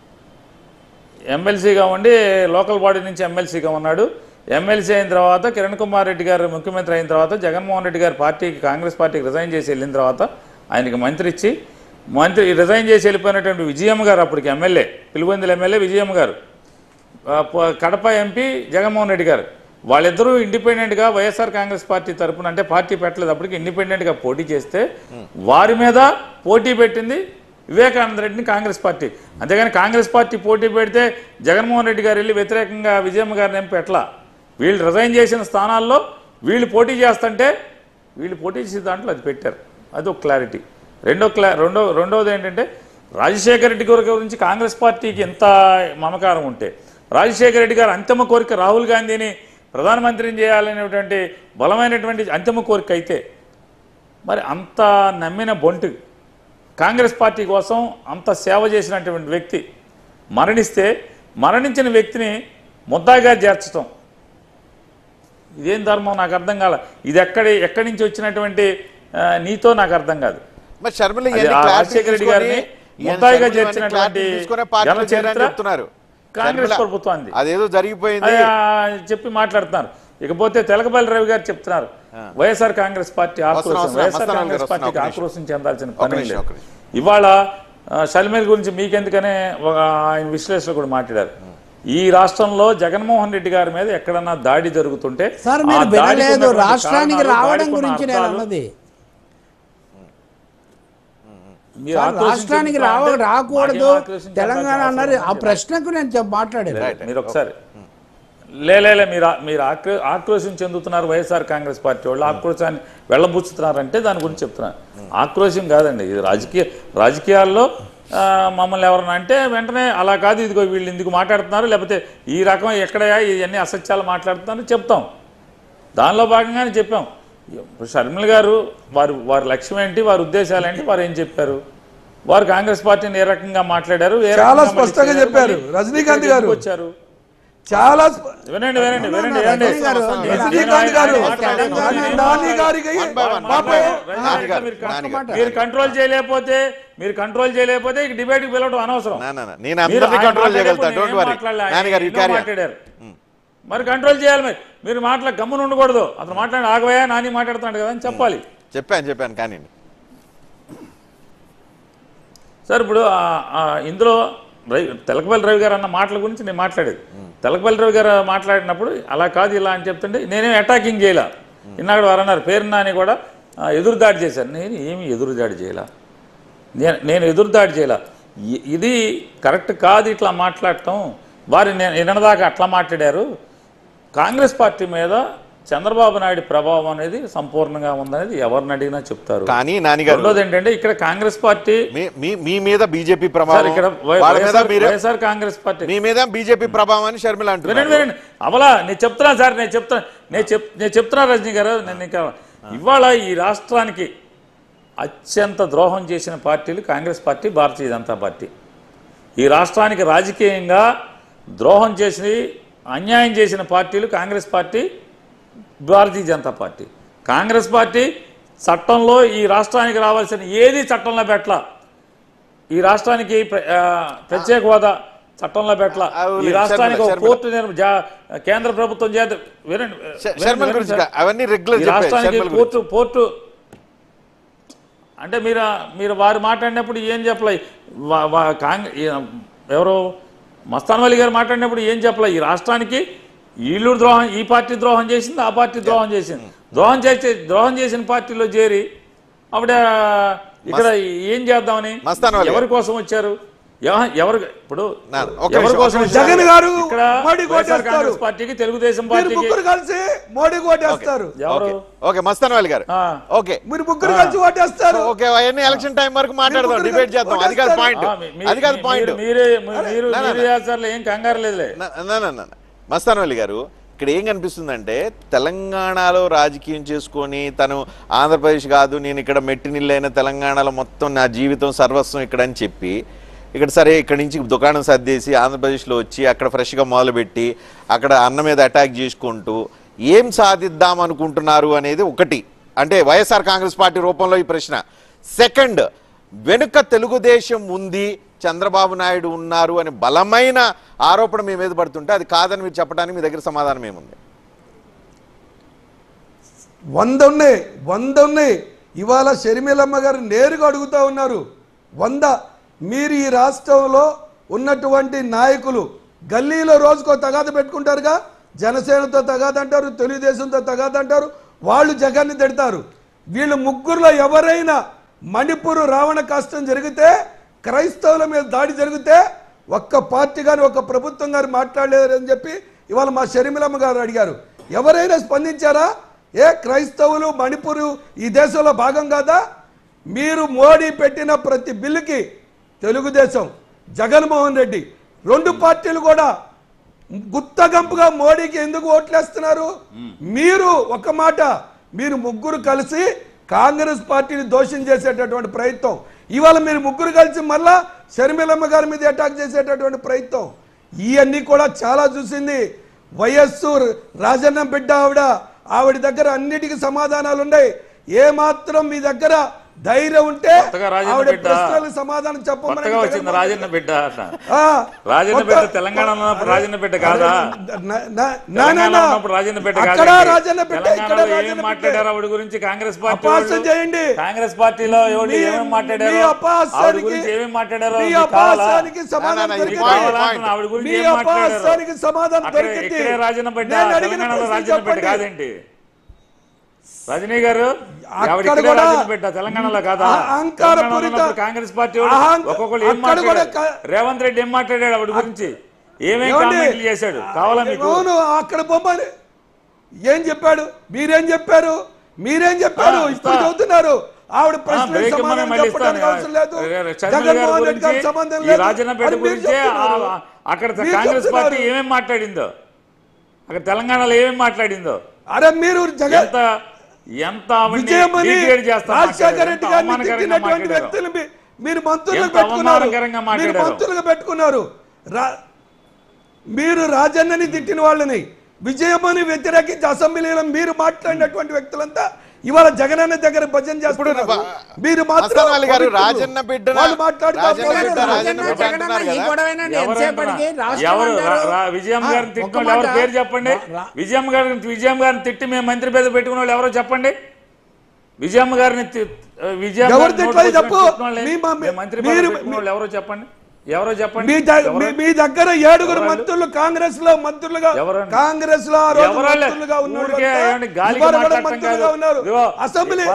ఎమ్మెల్సీగా ఉండి లోకల్ బాడీ నుంచి ఎమ్మెల్సీగా ఉన్నాడు. ఎమ్మెల్సీ అయిన తర్వాత కిరణ్ కుమార్ రెడ్డి గారు ముఖ్యమంత్రి అయిన తర్వాత జగన్మోహన్ రెడ్డి గారు కాంగ్రెస్ పార్టీకి రిజైన్ చేసి వెళ్ళిన తర్వాత ఆయనకి మంత్రి ఇచ్చి, రిజైన్ చేసి వెళ్ళిపోయినటువంటి విజయమ్మ గారు, అప్పటికి ఎమ్మెల్యే, పిలువొందుల ఎమ్మెల్యే విజయమ్మ గారు, కడప ఎంపీ జగన్మోహన్ రెడ్డి గారు, వాళ్ళిద్దరూ ఇండిపెండెంట్గా వైఎస్ఆర్ కాంగ్రెస్ పార్టీ తరఫున, అంటే పార్టీ పెట్టలేదు అప్పటికి, ఇండిపెండెంట్గా పోటీ చేస్తే వారి మీద పోటీ పెట్టింది వివేకానంద రెడ్డిని కాంగ్రెస్ పార్టీ. అంతేగాని కాంగ్రెస్ పార్టీ పోటీ పెడితే జగన్మోహన్ రెడ్డి గారు వెళ్ళి వ్యతిరేకంగా విజయమ్మ గారిని ఏం పెట్టలా. వీళ్ళు రిజైన్ చేసిన స్థానాల్లో వీళ్ళు పోటీ చేస్తుంటే వీళ్ళు పోటీ చేసే దాంట్లో అది పెట్టారు. అదొక క్లారిటీ. రెండవది ఏంటంటే రాజశేఖర రెడ్డి గారి గురించి కాంగ్రెస్ పార్టీకి ఎంత మమకారం ఉంటే, రాజశేఖర రెడ్డి గారు అంతిమ కోరిక రాహుల్ గాంధీని ప్రధానమంత్రిని చేయాలనేటువంటి బలమైనటువంటి అంతిమ కోరిక అయితే, మరి అంత నమ్మిన బొంటు కాంగ్రెస్ పార్టీ కోసం అంత సేవ చేసినటువంటి వ్యక్తి మరణిస్తే, మరణించిన వ్యక్తిని ముద్దాగా చేర్చడం ఇదేం ధర్మం నాకు అర్థం కాల. ఇది ఎక్కడి నుంచి వచ్చినటువంటి నీతో నాకు అర్థం కాదు. రాజశేఖర రెడ్డి గారిని ముద్దాయిగా చేర్చినటువంటి కాంగ్రెస్ ప్రభుత్వాన్ని అదేదో జరిగిపోయింది చెప్పి మాట్లాడుతున్నారు. ఇకపోతే తెలకపల్లి రవి గారు చెప్తున్నారు, వైఎస్ఆర్ కాంగ్రెస్ పార్టీ ఆక్రోశం, అవసరం, వైఎస్ఆర్ మస్తాన్ కాంగ్రెస్ గారు పార్టీకి వస్తున్నారు, ఒక ఆక్రోశం చెందాల్సిన పని నిమిషం, లేదు. ఒక నిమిషం. ఇవాళ షర్మిల గురించి మీకెందుకనే ఆయన విశ్లేషణ కూడా మాట్లాడారు. ఈ రాష్ట్రంలో జగన్మోహన్ రెడ్డి గారి మీద ఎక్కడన్నా దాడి జరుగుతుంటే సార్ ఆ మీరు దాడికి వినలేదు, ఉన్నటువంటి రాష్ట్రానికి కారణాలు, రావడం దాడికి ఉన్న గురించి నేను అర్థాలు, అన్నది. మీరు సార్, ఆక్రోశం రాష్ట్రానికి చెందుతా అంటే రాకూడదు మాకేం ఆక్రోశం తెలంగాణ చెందాల్సిన అన్నారు. అవసరం ఆ లేదు. ప్రశ్నకు నేను మాట్లాడాను. మీరు ఒకసారి మీరు ఆక్రోశం చెందుతున్నారు వైఎస్ఆర్ కాంగ్రెస్ పార్టీ వాళ్ళు, ఆక్రోశాన్ని వెళ్ళబుచ్చుతున్నారంటే దాని గురించి చెప్తున్నారు. ఆక్రోశం కాదండి, ఇది రాజకీయాల్లో మమ్మల్ని ఎవరన్నా అంటే వెంటనే అలా కాదు, ఇదిగో వీళ్ళు ఇందుకు మాట్లాడుతున్నారు, లేకపోతే ఈ రకం ఎక్కడయా ఇవన్నీ అసత్యాలు మాట్లాడుతున్నారు చెప్తాం. దానిలో భాగంగానే చెప్పాం. ఇప్పుడు షర్మిల గారు వారి లక్ష్యం ఏంటి, వారి ఉద్దేశాలు ఏంటి, వారు ఏం చెప్పారు, వారు కాంగ్రెస్ పార్టీని ఏ రకంగా మాట్లాడారు, చాలా స్పష్టంగా చెప్పారు. రజనీకాంత్ గారు వచ్చారు చాలా వినండి రజనీకాంత్ గారు నాని గారికి మీరు కంట్రోల్ చేయలేకపోతే ఇక డిబేట్ కి పిలవడం అనవసరం. నేను అందరినీ కంట్రోల్ చేయగలుగుతాను, డోంట్ వరీ. నాన్నగారు మాట్లాడారు, మరి కంట్రోల్ చేయాలి. మీరు గమ్మున ఉండకూడదు. అతను మాట్లాడి ఆగవయా నాని మాట్లాడుతున్నాడు కదా అని చెప్పాలి. చెప్పాను కానీ సార్ ఇప్పుడు ఇందులో తెలకపల్లి రవి గారు అన్న మాటల గురించి నేను మాట్లాడేది. తెలకపల్లి రవి గారు మాట్లాడినప్పుడు అలా కాదు ఇలా అని చెప్తుంటే నేనేం అటాకింగ్ చేయలే. ఇన్నాడు వారు అన్నారు పేరు నాని కూడా ఎదురుదాడి చేశాను. నేను ఏమి ఎదురుదాడి చేయలే, నేను ఎదురుదాడి చేయలే. ఇది కరెక్ట్ కాదు ఇట్లా మాట్లాడటం. వారు నిన్నదాకా అట్లా మాట్లాడారు. కాంగ్రెస్ పార్టీ మీద చంద్రబాబు నాయుడు ప్రభావం అనేది సంపూర్ణంగా ఉందనేది ఎవరిని అడిగినా చెప్తారు. కానీ నాన్నగారు రెండోది ఏంటంటే ఇక్కడ కాంగ్రెస్ పార్టీ మీ మీద బీజేపీ ప్రభావం, ఇక్కడ వైఎస్ఆర్ కాంగ్రెస్ పార్టీ మీ మీద బీజేపీ ప్రభావం అని షర్మిల అంటున్నారు. వినండి అవలా నేను చెప్తున్నా సార్, నేను చెప్తున్నా రజనీ గారు. నేను ఇంకా ఇవాళ ఈ రాష్ట్రానికి అత్యంత ద్రోహం చేసిన పార్టీలు కాంగ్రెస్ పార్టీ, భారతీయ జనతా పార్టీ. ఈ రాష్ట్రానికి రాజకీయంగా ద్రోహం చేసి అన్యాయం చేసిన పార్టీలు Congress party, Bharatiya Janata party. Congress party చట్టంలో ఈ రాష్ట్రానికి రావాల్సిన ఏది చట్టంలో పెట్టల. ఈ రాష్ట్రానికి ప్రత్యేక హోదా చట్టంలో పెట్టల. ఈ రాష్ట్రానికి ఒక పోర్టు కేంద్ర ప్రభుత్వం చేత రాష్ట్రానికి పోర్టు అంటే మీరు వారు మాట్లాడినప్పుడు ఏం చెప్పలే. ఎవరో మస్తాన్ వలి గారు మాట్లాడినప్పుడు ఏం చెప్పలే. ఈ రాష్ట్రానికి వీళ్ళు ద్రోహం, ఈ పార్టీ ద్రోహం చేసింది, ఆ పార్టీ ద్రోహం చేసింది. ద్రోహం చేసిన పార్టీలో చేరి అప్పుడ ఇక్కడ ఏం చేద్దామని ఎవరి కోసం వచ్చారు, ఎవరు ఇప్పుడు ఎవరి కోసం జగన్ గారు కాంగ్రెస్ పార్టీకి, తెలుగుదేశం పార్టీకి కలిసి మోడీ ఓటేస్తారు. ఎవరు ఓకే మస్తాన్ వలి గారు ఓకే మీరు ముగ్గురు కలిసి ఓటేస్తారు. ఓకే అవన్నీ ఎలక్షన్ టైం వరకు మాట్లాడదాం, డిబేట్ చేద్దాం. అది కాదు పాయింట్, అది కాదు పాయింట్. మీరు ఏం కంగారు లేదులే. మస్తాన్ వలి గారు ఇక్కడ ఏం కనిపిస్తుందంటే తెలంగాణలో రాజకీయం చేసుకొని తను ఆంధ్రప్రదేశ్ కాదు నేను ఇక్కడ మెట్టినిల్లైన తెలంగాణలో మొత్తం నా జీవితం సర్వస్వం ఇక్కడ అని చెప్పి ఇక్కడ సరే ఇక్కడి నుంచి దుకాణం సర్దేసి ఆంధ్రప్రదేశ్లో వచ్చి అక్కడ ఫ్రెష్గా మొదలుపెట్టి అక్కడ అన్న మీద అటాక్ చేసుకుంటూ ఏం సాధిద్దాం అనుకుంటున్నారు అనేది ఒకటి. అంటే వైఎస్ఆర్ కాంగ్రెస్ పార్టీ రూపంలో ఈ ప్రశ్న. సెకండ్, వెనుక తెలుగుదేశం ఉంది, చంద్రబాబు నాయుడు ఉన్నారు అని బలమైన ఆరోపణ మీ మీద పడుతుంటే అది కాదని మీరు చెప్పడానికి మీ దగ్గర సమాధానం ఏముంది? 100 ఉన్నాయి. ఇవాళ షర్మిలమ్మ గారు నేరుగా అడుగుతూ ఉన్నారు. 100 మీరు ఈ రాష్ట్రంలో ఉన్నటువంటి నాయకులు గల్లీలో రోజుకో తగాద పెట్టుకుంటారుగా. జనసేనతో తగాదంటారు, తెలుగుదేశంతో తగాదంటారు, వాళ్ళు జగన్ని తిడతారు. వీళ్ళు ముగ్గురులో ఎవరైనా మణిపూర్ రావణ కష్టం జరిగితే, క్రైస్తవుల మీద దాడి జరిగితే ఒక్క పార్టీ కానీ ఒక్క ప్రభుత్వం గారు మాట్లాడలేదని చెప్పి ఇవాళ మా షర్మిలమ్మ గారు అడిగారు. ఎవరైనా స్పందించారా? క్రైస్తవులు మణిపూర్ ఈ దేశంలో భాగం కాదా? మీరు మోడీ పెట్టిన ప్రతి బిల్లుకి తెలుగుదేశం, జగన్మోహన్ రెడ్డి 2 పార్టీలు కూడా గుత్తగంపుగా మోడీకి ఎందుకు ఓట్లేస్తున్నారు? మీరు ఒక మాట, మీరు ముగ్గురు కలిసి కాంగ్రెస్ పార్టీని దోషం చేసేటటువంటి ప్రయత్నం. ఇవాళ మీరు ముగ్గురు కలిసి మళ్ళా షర్మిలమ్మ గారి మీద అటాక్ చేసేటటువంటి ప్రయత్నం. ఇవన్నీ కూడా చాలా చూసింది. వైఎస్ రాజన్న బిడ్డ ఆవిడ దగ్గర అన్నిటికీ సమాధానాలు ఉన్నాయి. ఏమాత్రం మీ దగ్గర ధైర్యం ఉంటే కొత్తగా రాజన్న ఆవిడ బిడ్డ. ప్రశ్నలకు సమాధానం చెప్పమని కొత్తగా వచ్చింది రాజన్న బిడ్డ అన్న. ఆ, రాజన్న కొత్త- బిడ్డ తెలంగాణలో ఉన్నప్పుడు రాజన్న బిడ్డ కాదా? నా ఉన్నప్పుడు రాజన్న బిడ్డ అక్కడ కాదా? రాజన్న బిడ్డ ఇక్కడ తెలంగాణలో ఏం రాజన్న బిడ్డ. మాట్లాడారు ఆవిడ గురించి కాంగ్రెస్ పార్టీ అపహాస్యం వాళ్ళు? చేయండి. కాంగ్రెస్ పార్టీలో ఎవరు మీ- ఏమేమి మాట్లాడారు? మీ ఆవిడ అపహాస్యానికి- గురించి ఏమేమి మాట్లాడారో మీ మీకు కావాలా? అపహాస్యానికి సమాధానం నా, నా, దొరికింది. point, కావాలా? point. ఆవిడ గురించి మీ ఏం మాట్లాడారు? అపహాస్యానికి సమాధానం అక్కడ దొరికింది. ఇక్కడే రాజన్న బిడ్డ, నేను అడిగిన తెలంగాణలో ప్రశ్న రాజన్న బిడ్డ చెప్పండి. కాదేంటి? రజనీ గారు ఆవిడ అక్కడ ఇక్కడే కూడా రాజన్న బిడ్డ, తెలంగాణలో కాదా? అహంకారపూరిత- తెలంగాణలో ఉన్నప్పుడు కాంగ్రెస్ పార్టీ వాళ్ళు ఒక్కొక్కరు ఏం అక్కడ కూడా మాట్లాడారు? రేవంత్ రెడ్డి ఏం మాట్లాడాడు ఆవిడ గురించి? ఏమేం ఏమండి? కామెంట్లు చేశాడు? కావాలా మీకు? అవును, అక్కడ బొమ్మని ఏం చెప్పాడు? మీరేం చెప్పారు? ఇప్పుడు చదువుతున్నారు. ఆవిడ ప్రశ్నలకు బ్రేక్ సమాధానం ఇమ్మని మళ్ళీ చెప్పడానికి ఇస్తాను. అవసరం లేదు. చంద్రబాబు జగన్మోహన్ గారి రెడ్డి గారి గురించి, సంబంధం ఈ లేదు. రాజన్నపేట అని మీరు గురించే చెప్తున్నారు. అక్కడ మీరు కాంగ్రెస్ చెప్తున్నారు. పార్టీ ఏమేం మాట్లాడిందో, అక్కడ తెలంగాణలో ఏమేం మాట్లాడిందో, అరే మీరు జగన్ ఎంత ఆవిడ్ని విజయమని degrade చేస్తా రాజశేఖర మాట్లాడారు, రెడ్డి ఎంత గారిని అవమానకరంగా తిట్టినటువంటి మాట్లాడారు. వ్యక్తులు మీరు మంత్రులుగా ఎంత పెట్టుకున్నారు. అవమానకరంగా మీరు మాట్లాడారు. మంత్రులుగా పెట్టుకున్నారు. మీరు రాజన్నని తిట్టిన వాళ్ళని, విజయమని వ్యతిరేకించి అసెంబ్లీలో మీరు మాట్లాడినటువంటి వ్యక్తులంతా ఇవాళ జగనన్న దగ్గర భజన చేస్తున్నారు. మీరు మాత్రం హసన్ అలీ గారు రాజన్న బిడ్డన వాళ్ళు మాట్లాడుతూ రాజన్న బిడ్డ పోతున్నారు. రాజన్న బిడ్డ అంటున్నారు కదా. ఎవరు విజయం గారిని తిట్టిన వాళ్ళు ఎవరు పేరు చెప్పండి? విజయం గారిని తిట్టి మేము మంత్రి పేద పెట్టుకున్న వాళ్ళు ఎవరో చెప్పండి. విజయమ్మ గారిని ఎవరు తిట్టలేదు చెప్పు. మంత్రి పేద పెట్టుకున్న వాళ్ళు ఎవరో చెప్పండి. ఎవరో చెప్పండి. మీ దగ్గర 7 మంత్రులు కాంగ్రెస్ లో మంత్రులుగా, కాంగ్రెస్ లో మంత్రులుగా ఉన్నారు. అసెంబ్లీ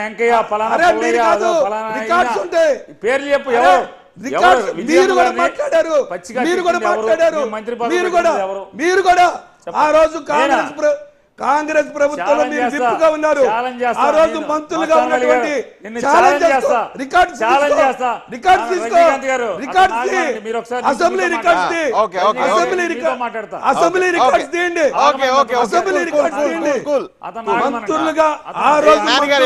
రికార్డ్స్ ఉంటాయి. పేర్లు చెప్పు. ఎవరు? మీరు కూడా మాట్లాడారు. మీరు కూడా ఆ రోజు కాంగ్రెస్ ప్రభుత్వంలో మీరు విప్పుగా ఉన్నారు. ఆ రోజు మంత్రులుగా ఉన్నటువంటి అసెంబ్లీ రికార్డ్స్ తీయండి. మంత్రులుగా ఆ రోజు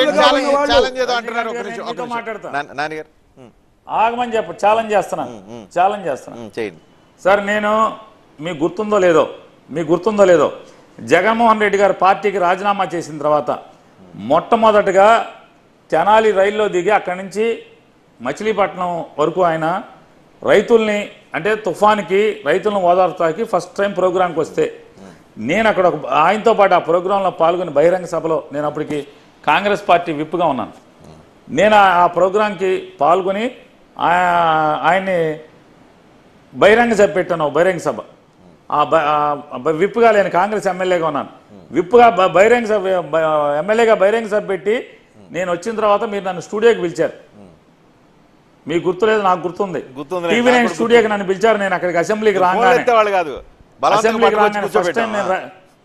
ఆగమని చెప్పు. ఛాలెంజ్ చేస్తున్నాను. సార్, నేను మీకు గుర్తుందో లేదో జగన్మోహన్ రెడ్డి గారు పార్టీకి రాజీనామా చేసిన తర్వాత మొట్టమొదటిగా తెనాలి రైల్లో దిగి అక్కడి నుంచి మచిలీపట్నం వరకు ఆయన రైతుల్ని, అంటే తుఫాన్కి రైతులను ఓదార్తాకి ఫస్ట్ టైం ప్రోగ్రాంకి వస్తే నేను అక్కడ ఆయనతో పాటు ఆ ప్రోగ్రాంలో పాల్గొని బహిరంగ సభలో, నేను అప్పటికి కాంగ్రెస్ పార్టీ విప్గా ఉన్నాను. నేను ఆ ప్రోగ్రాంకి పాల్గొని ఆయన్ని బహిరంగ సభ పెట్టాను. బహిరంగ సభ విప్పుగా లేని కాంగ్రెస్ ఎమ్మెల్యేగా ఉన్నాను. విప్పుగా బహిరంగ సభ ఎమ్మెల్యేగా బహిరంగ సభ పెట్టి నేను వచ్చిన తర్వాత మీరు నన్ను స్టూడియోకి పిలిచారు. మీకు గుర్తులేదు, నాకు గుర్తుంది. టీవీ 9 స్టూడియోకి నన్ను పిలిచారు. నేను అక్కడికి అసెంబ్లీకి రాగానే ఫస్ట్ టైం నేను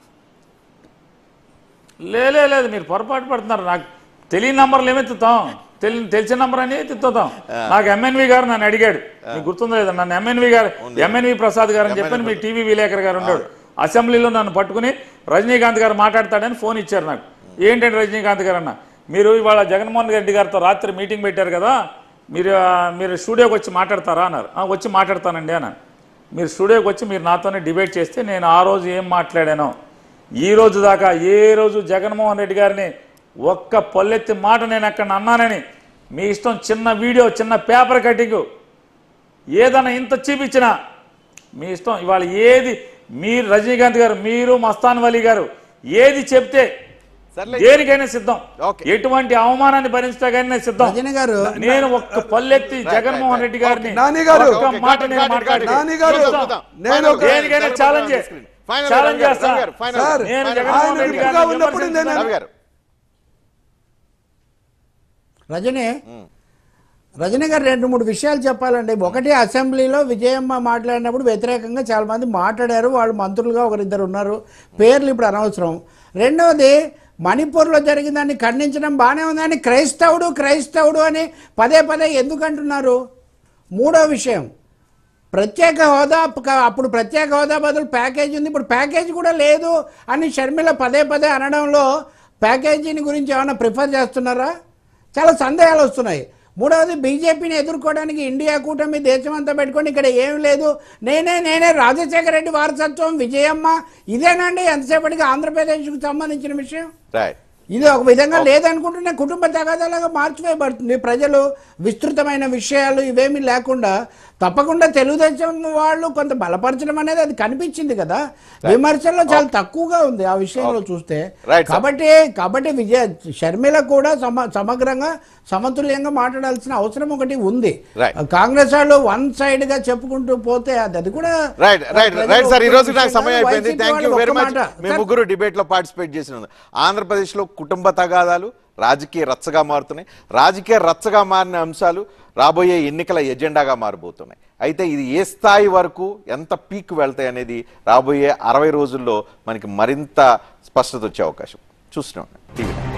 లేదు, మీరు పొరపాటు పడుతున్నారు. నాకు తెలియని నంబర్లు ఏమెత్తుతాం, తెలిసిన నంబర్ అని ఎత్తుతాం. నాకు ఎంఎన్వి గారు నన్ను అడిగాడు, మీకు గుర్తుందో లేదా, నన్ను ఎంఎన్వి ప్రసాద్ గారు అని చెప్పని మీ టీవీ విలేకర్ గారు ఉన్నాడు. అసెంబ్లీలో నన్ను పట్టుకుని రజనీకాంత్ గారు మాట్లాడతాడని ఫోన్ ఇచ్చారు నాకు. ఏంటంటే రజనీకాంత్ గారు అన్న, మీరు ఇవాళ జగన్మోహన్ రెడ్డి గారితో రాత్రి మీటింగ్ పెట్టారు కదా, మీరు స్టూడియోకి వచ్చి మాట్లాడతారా అన్నారు. వచ్చి మాట్లాడతానండి అన్నాను. మీరు స్టూడియోకి వచ్చి మీరు నాతోనే డిబేట్ చేస్తే నేను ఆ రోజు ఏం మాట్లాడానో ఈ రోజు దాకా ఏ రోజు జగన్మోహన్ రెడ్డి గారిని ఒక్క పల్లెత్తి మాట నేను అక్కడ అన్నానని మీ ఇష్టం. చిన్న వీడియో, చిన్న పేపర్ కటింగ్ ఏదైనా ఇంత చూపించినా మీ ఇష్టం. ఇవాళ ఏది మీరు రజనీకాంత్ గారు, మీరు మస్తాన్ వలీ గారు ఏది చెప్తే దేనికైనా సిద్ధం. ఎటువంటి అవమానాన్ని భరించడానికైనా సిద్ధం. నేను ఒక్క పల్లెత్తి జగన్మోహన్ రెడ్డి గారిని ఒక్క మాట నేను మాట్లాడి దేనికైనా ఛాలెంజ్ చేస్తాను. నేను జగన్మోహన్ రెడ్డి గారిని రజనీ గారు 2-3 విషయాలు చెప్పాలండి. ఒకటి, అసెంబ్లీలో విజయమ్మ మాట్లాడినప్పుడు వ్యతిరేకంగా చాలామంది మాట్లాడారు. వాళ్ళు మంత్రులుగా 1-2 ఉన్నారు, పేర్లు ఇప్పుడు అనవసరం. రెండవది, మణిపూర్లో జరిగిందాన్ని ఖండించడం బాగానే ఉందని క్రైస్తవుడు అని పదే ఎందుకు అంటున్నారు? మూడో విషయం, ప్రత్యేక హోదా, అప్పుడు ప్రత్యేక హోదా బదులు ప్యాకేజీ ఉంది, ఇప్పుడు ప్యాకేజీ కూడా లేదు అని షర్మిల పదే అనడంలో ప్యాకేజీని గురించి ఏమైనా ప్రిఫర్ చేస్తున్నారా? చాలా సందేహాలు వస్తున్నాయి. మూడవది, బీజేపీని ఎదుర్కోవడానికి ఇండియా కూటమి దేశమంతా పెట్టుకొని ఇక్కడ ఏం లేదు, నేనే రాజశేఖర రెడ్డి వారసత్వం, విజయమ్మ, ఇదేనండి ఎంతసేపటికి ఆంధ్రప్రదేశ్కు సంబంధించిన విషయం. ఇది ఒక విధంగా లేదనుకుంటున్నా కుటుంబ తగాదాలాగా మార్చివేయబడుతుంది. ప్రజలు విస్తృతమైన విషయాలు ఇవేమీ లేకుండా తప్పకుండా తెలుగుదేశం వాళ్ళు కొంత బలపరచడం అనేది అది కనిపించింది కదా, విమర్శల్లో చాలా తక్కువగా ఉంది ఆ విషయంలో చూస్తే. కాబట్టి షర్మిల కూడా సమగ్రంగా సమతుల్యంగా మాట్లాడాల్సిన అవసరం ఒకటి ఉంది. కాంగ్రెస్ వాళ్ళు వన్ సైడ్ గా చెప్పుకుంటూ పోతే అది కూడా సార్. ఈ రోజు నాకు సమయం అయిపోయింది. Thank you very much. మేము ముగ్గురు డిబేట్ లో పార్టిసిపేట్ చేసిన ఆంధ్రప్రదేశ్ లో కుటుంబ తగాదాలు రాజకీయ రచ్చగా మారుతున్నాయి. రాజకీయ రచ్చగా మారిన అంశాలు రాబోయే ఎన్నికల ఎజెండాగా మారబోతున్నాయి. అయితే ఇది ఏ స్థాయి వరకు ఎంత పీక్ వెళ్తాయి అనేది రాబోయే 60 రోజుల్లో మనకి మరింత స్పష్టత వచ్చే అవకాశం. చూస్తున్నాం టీవీ.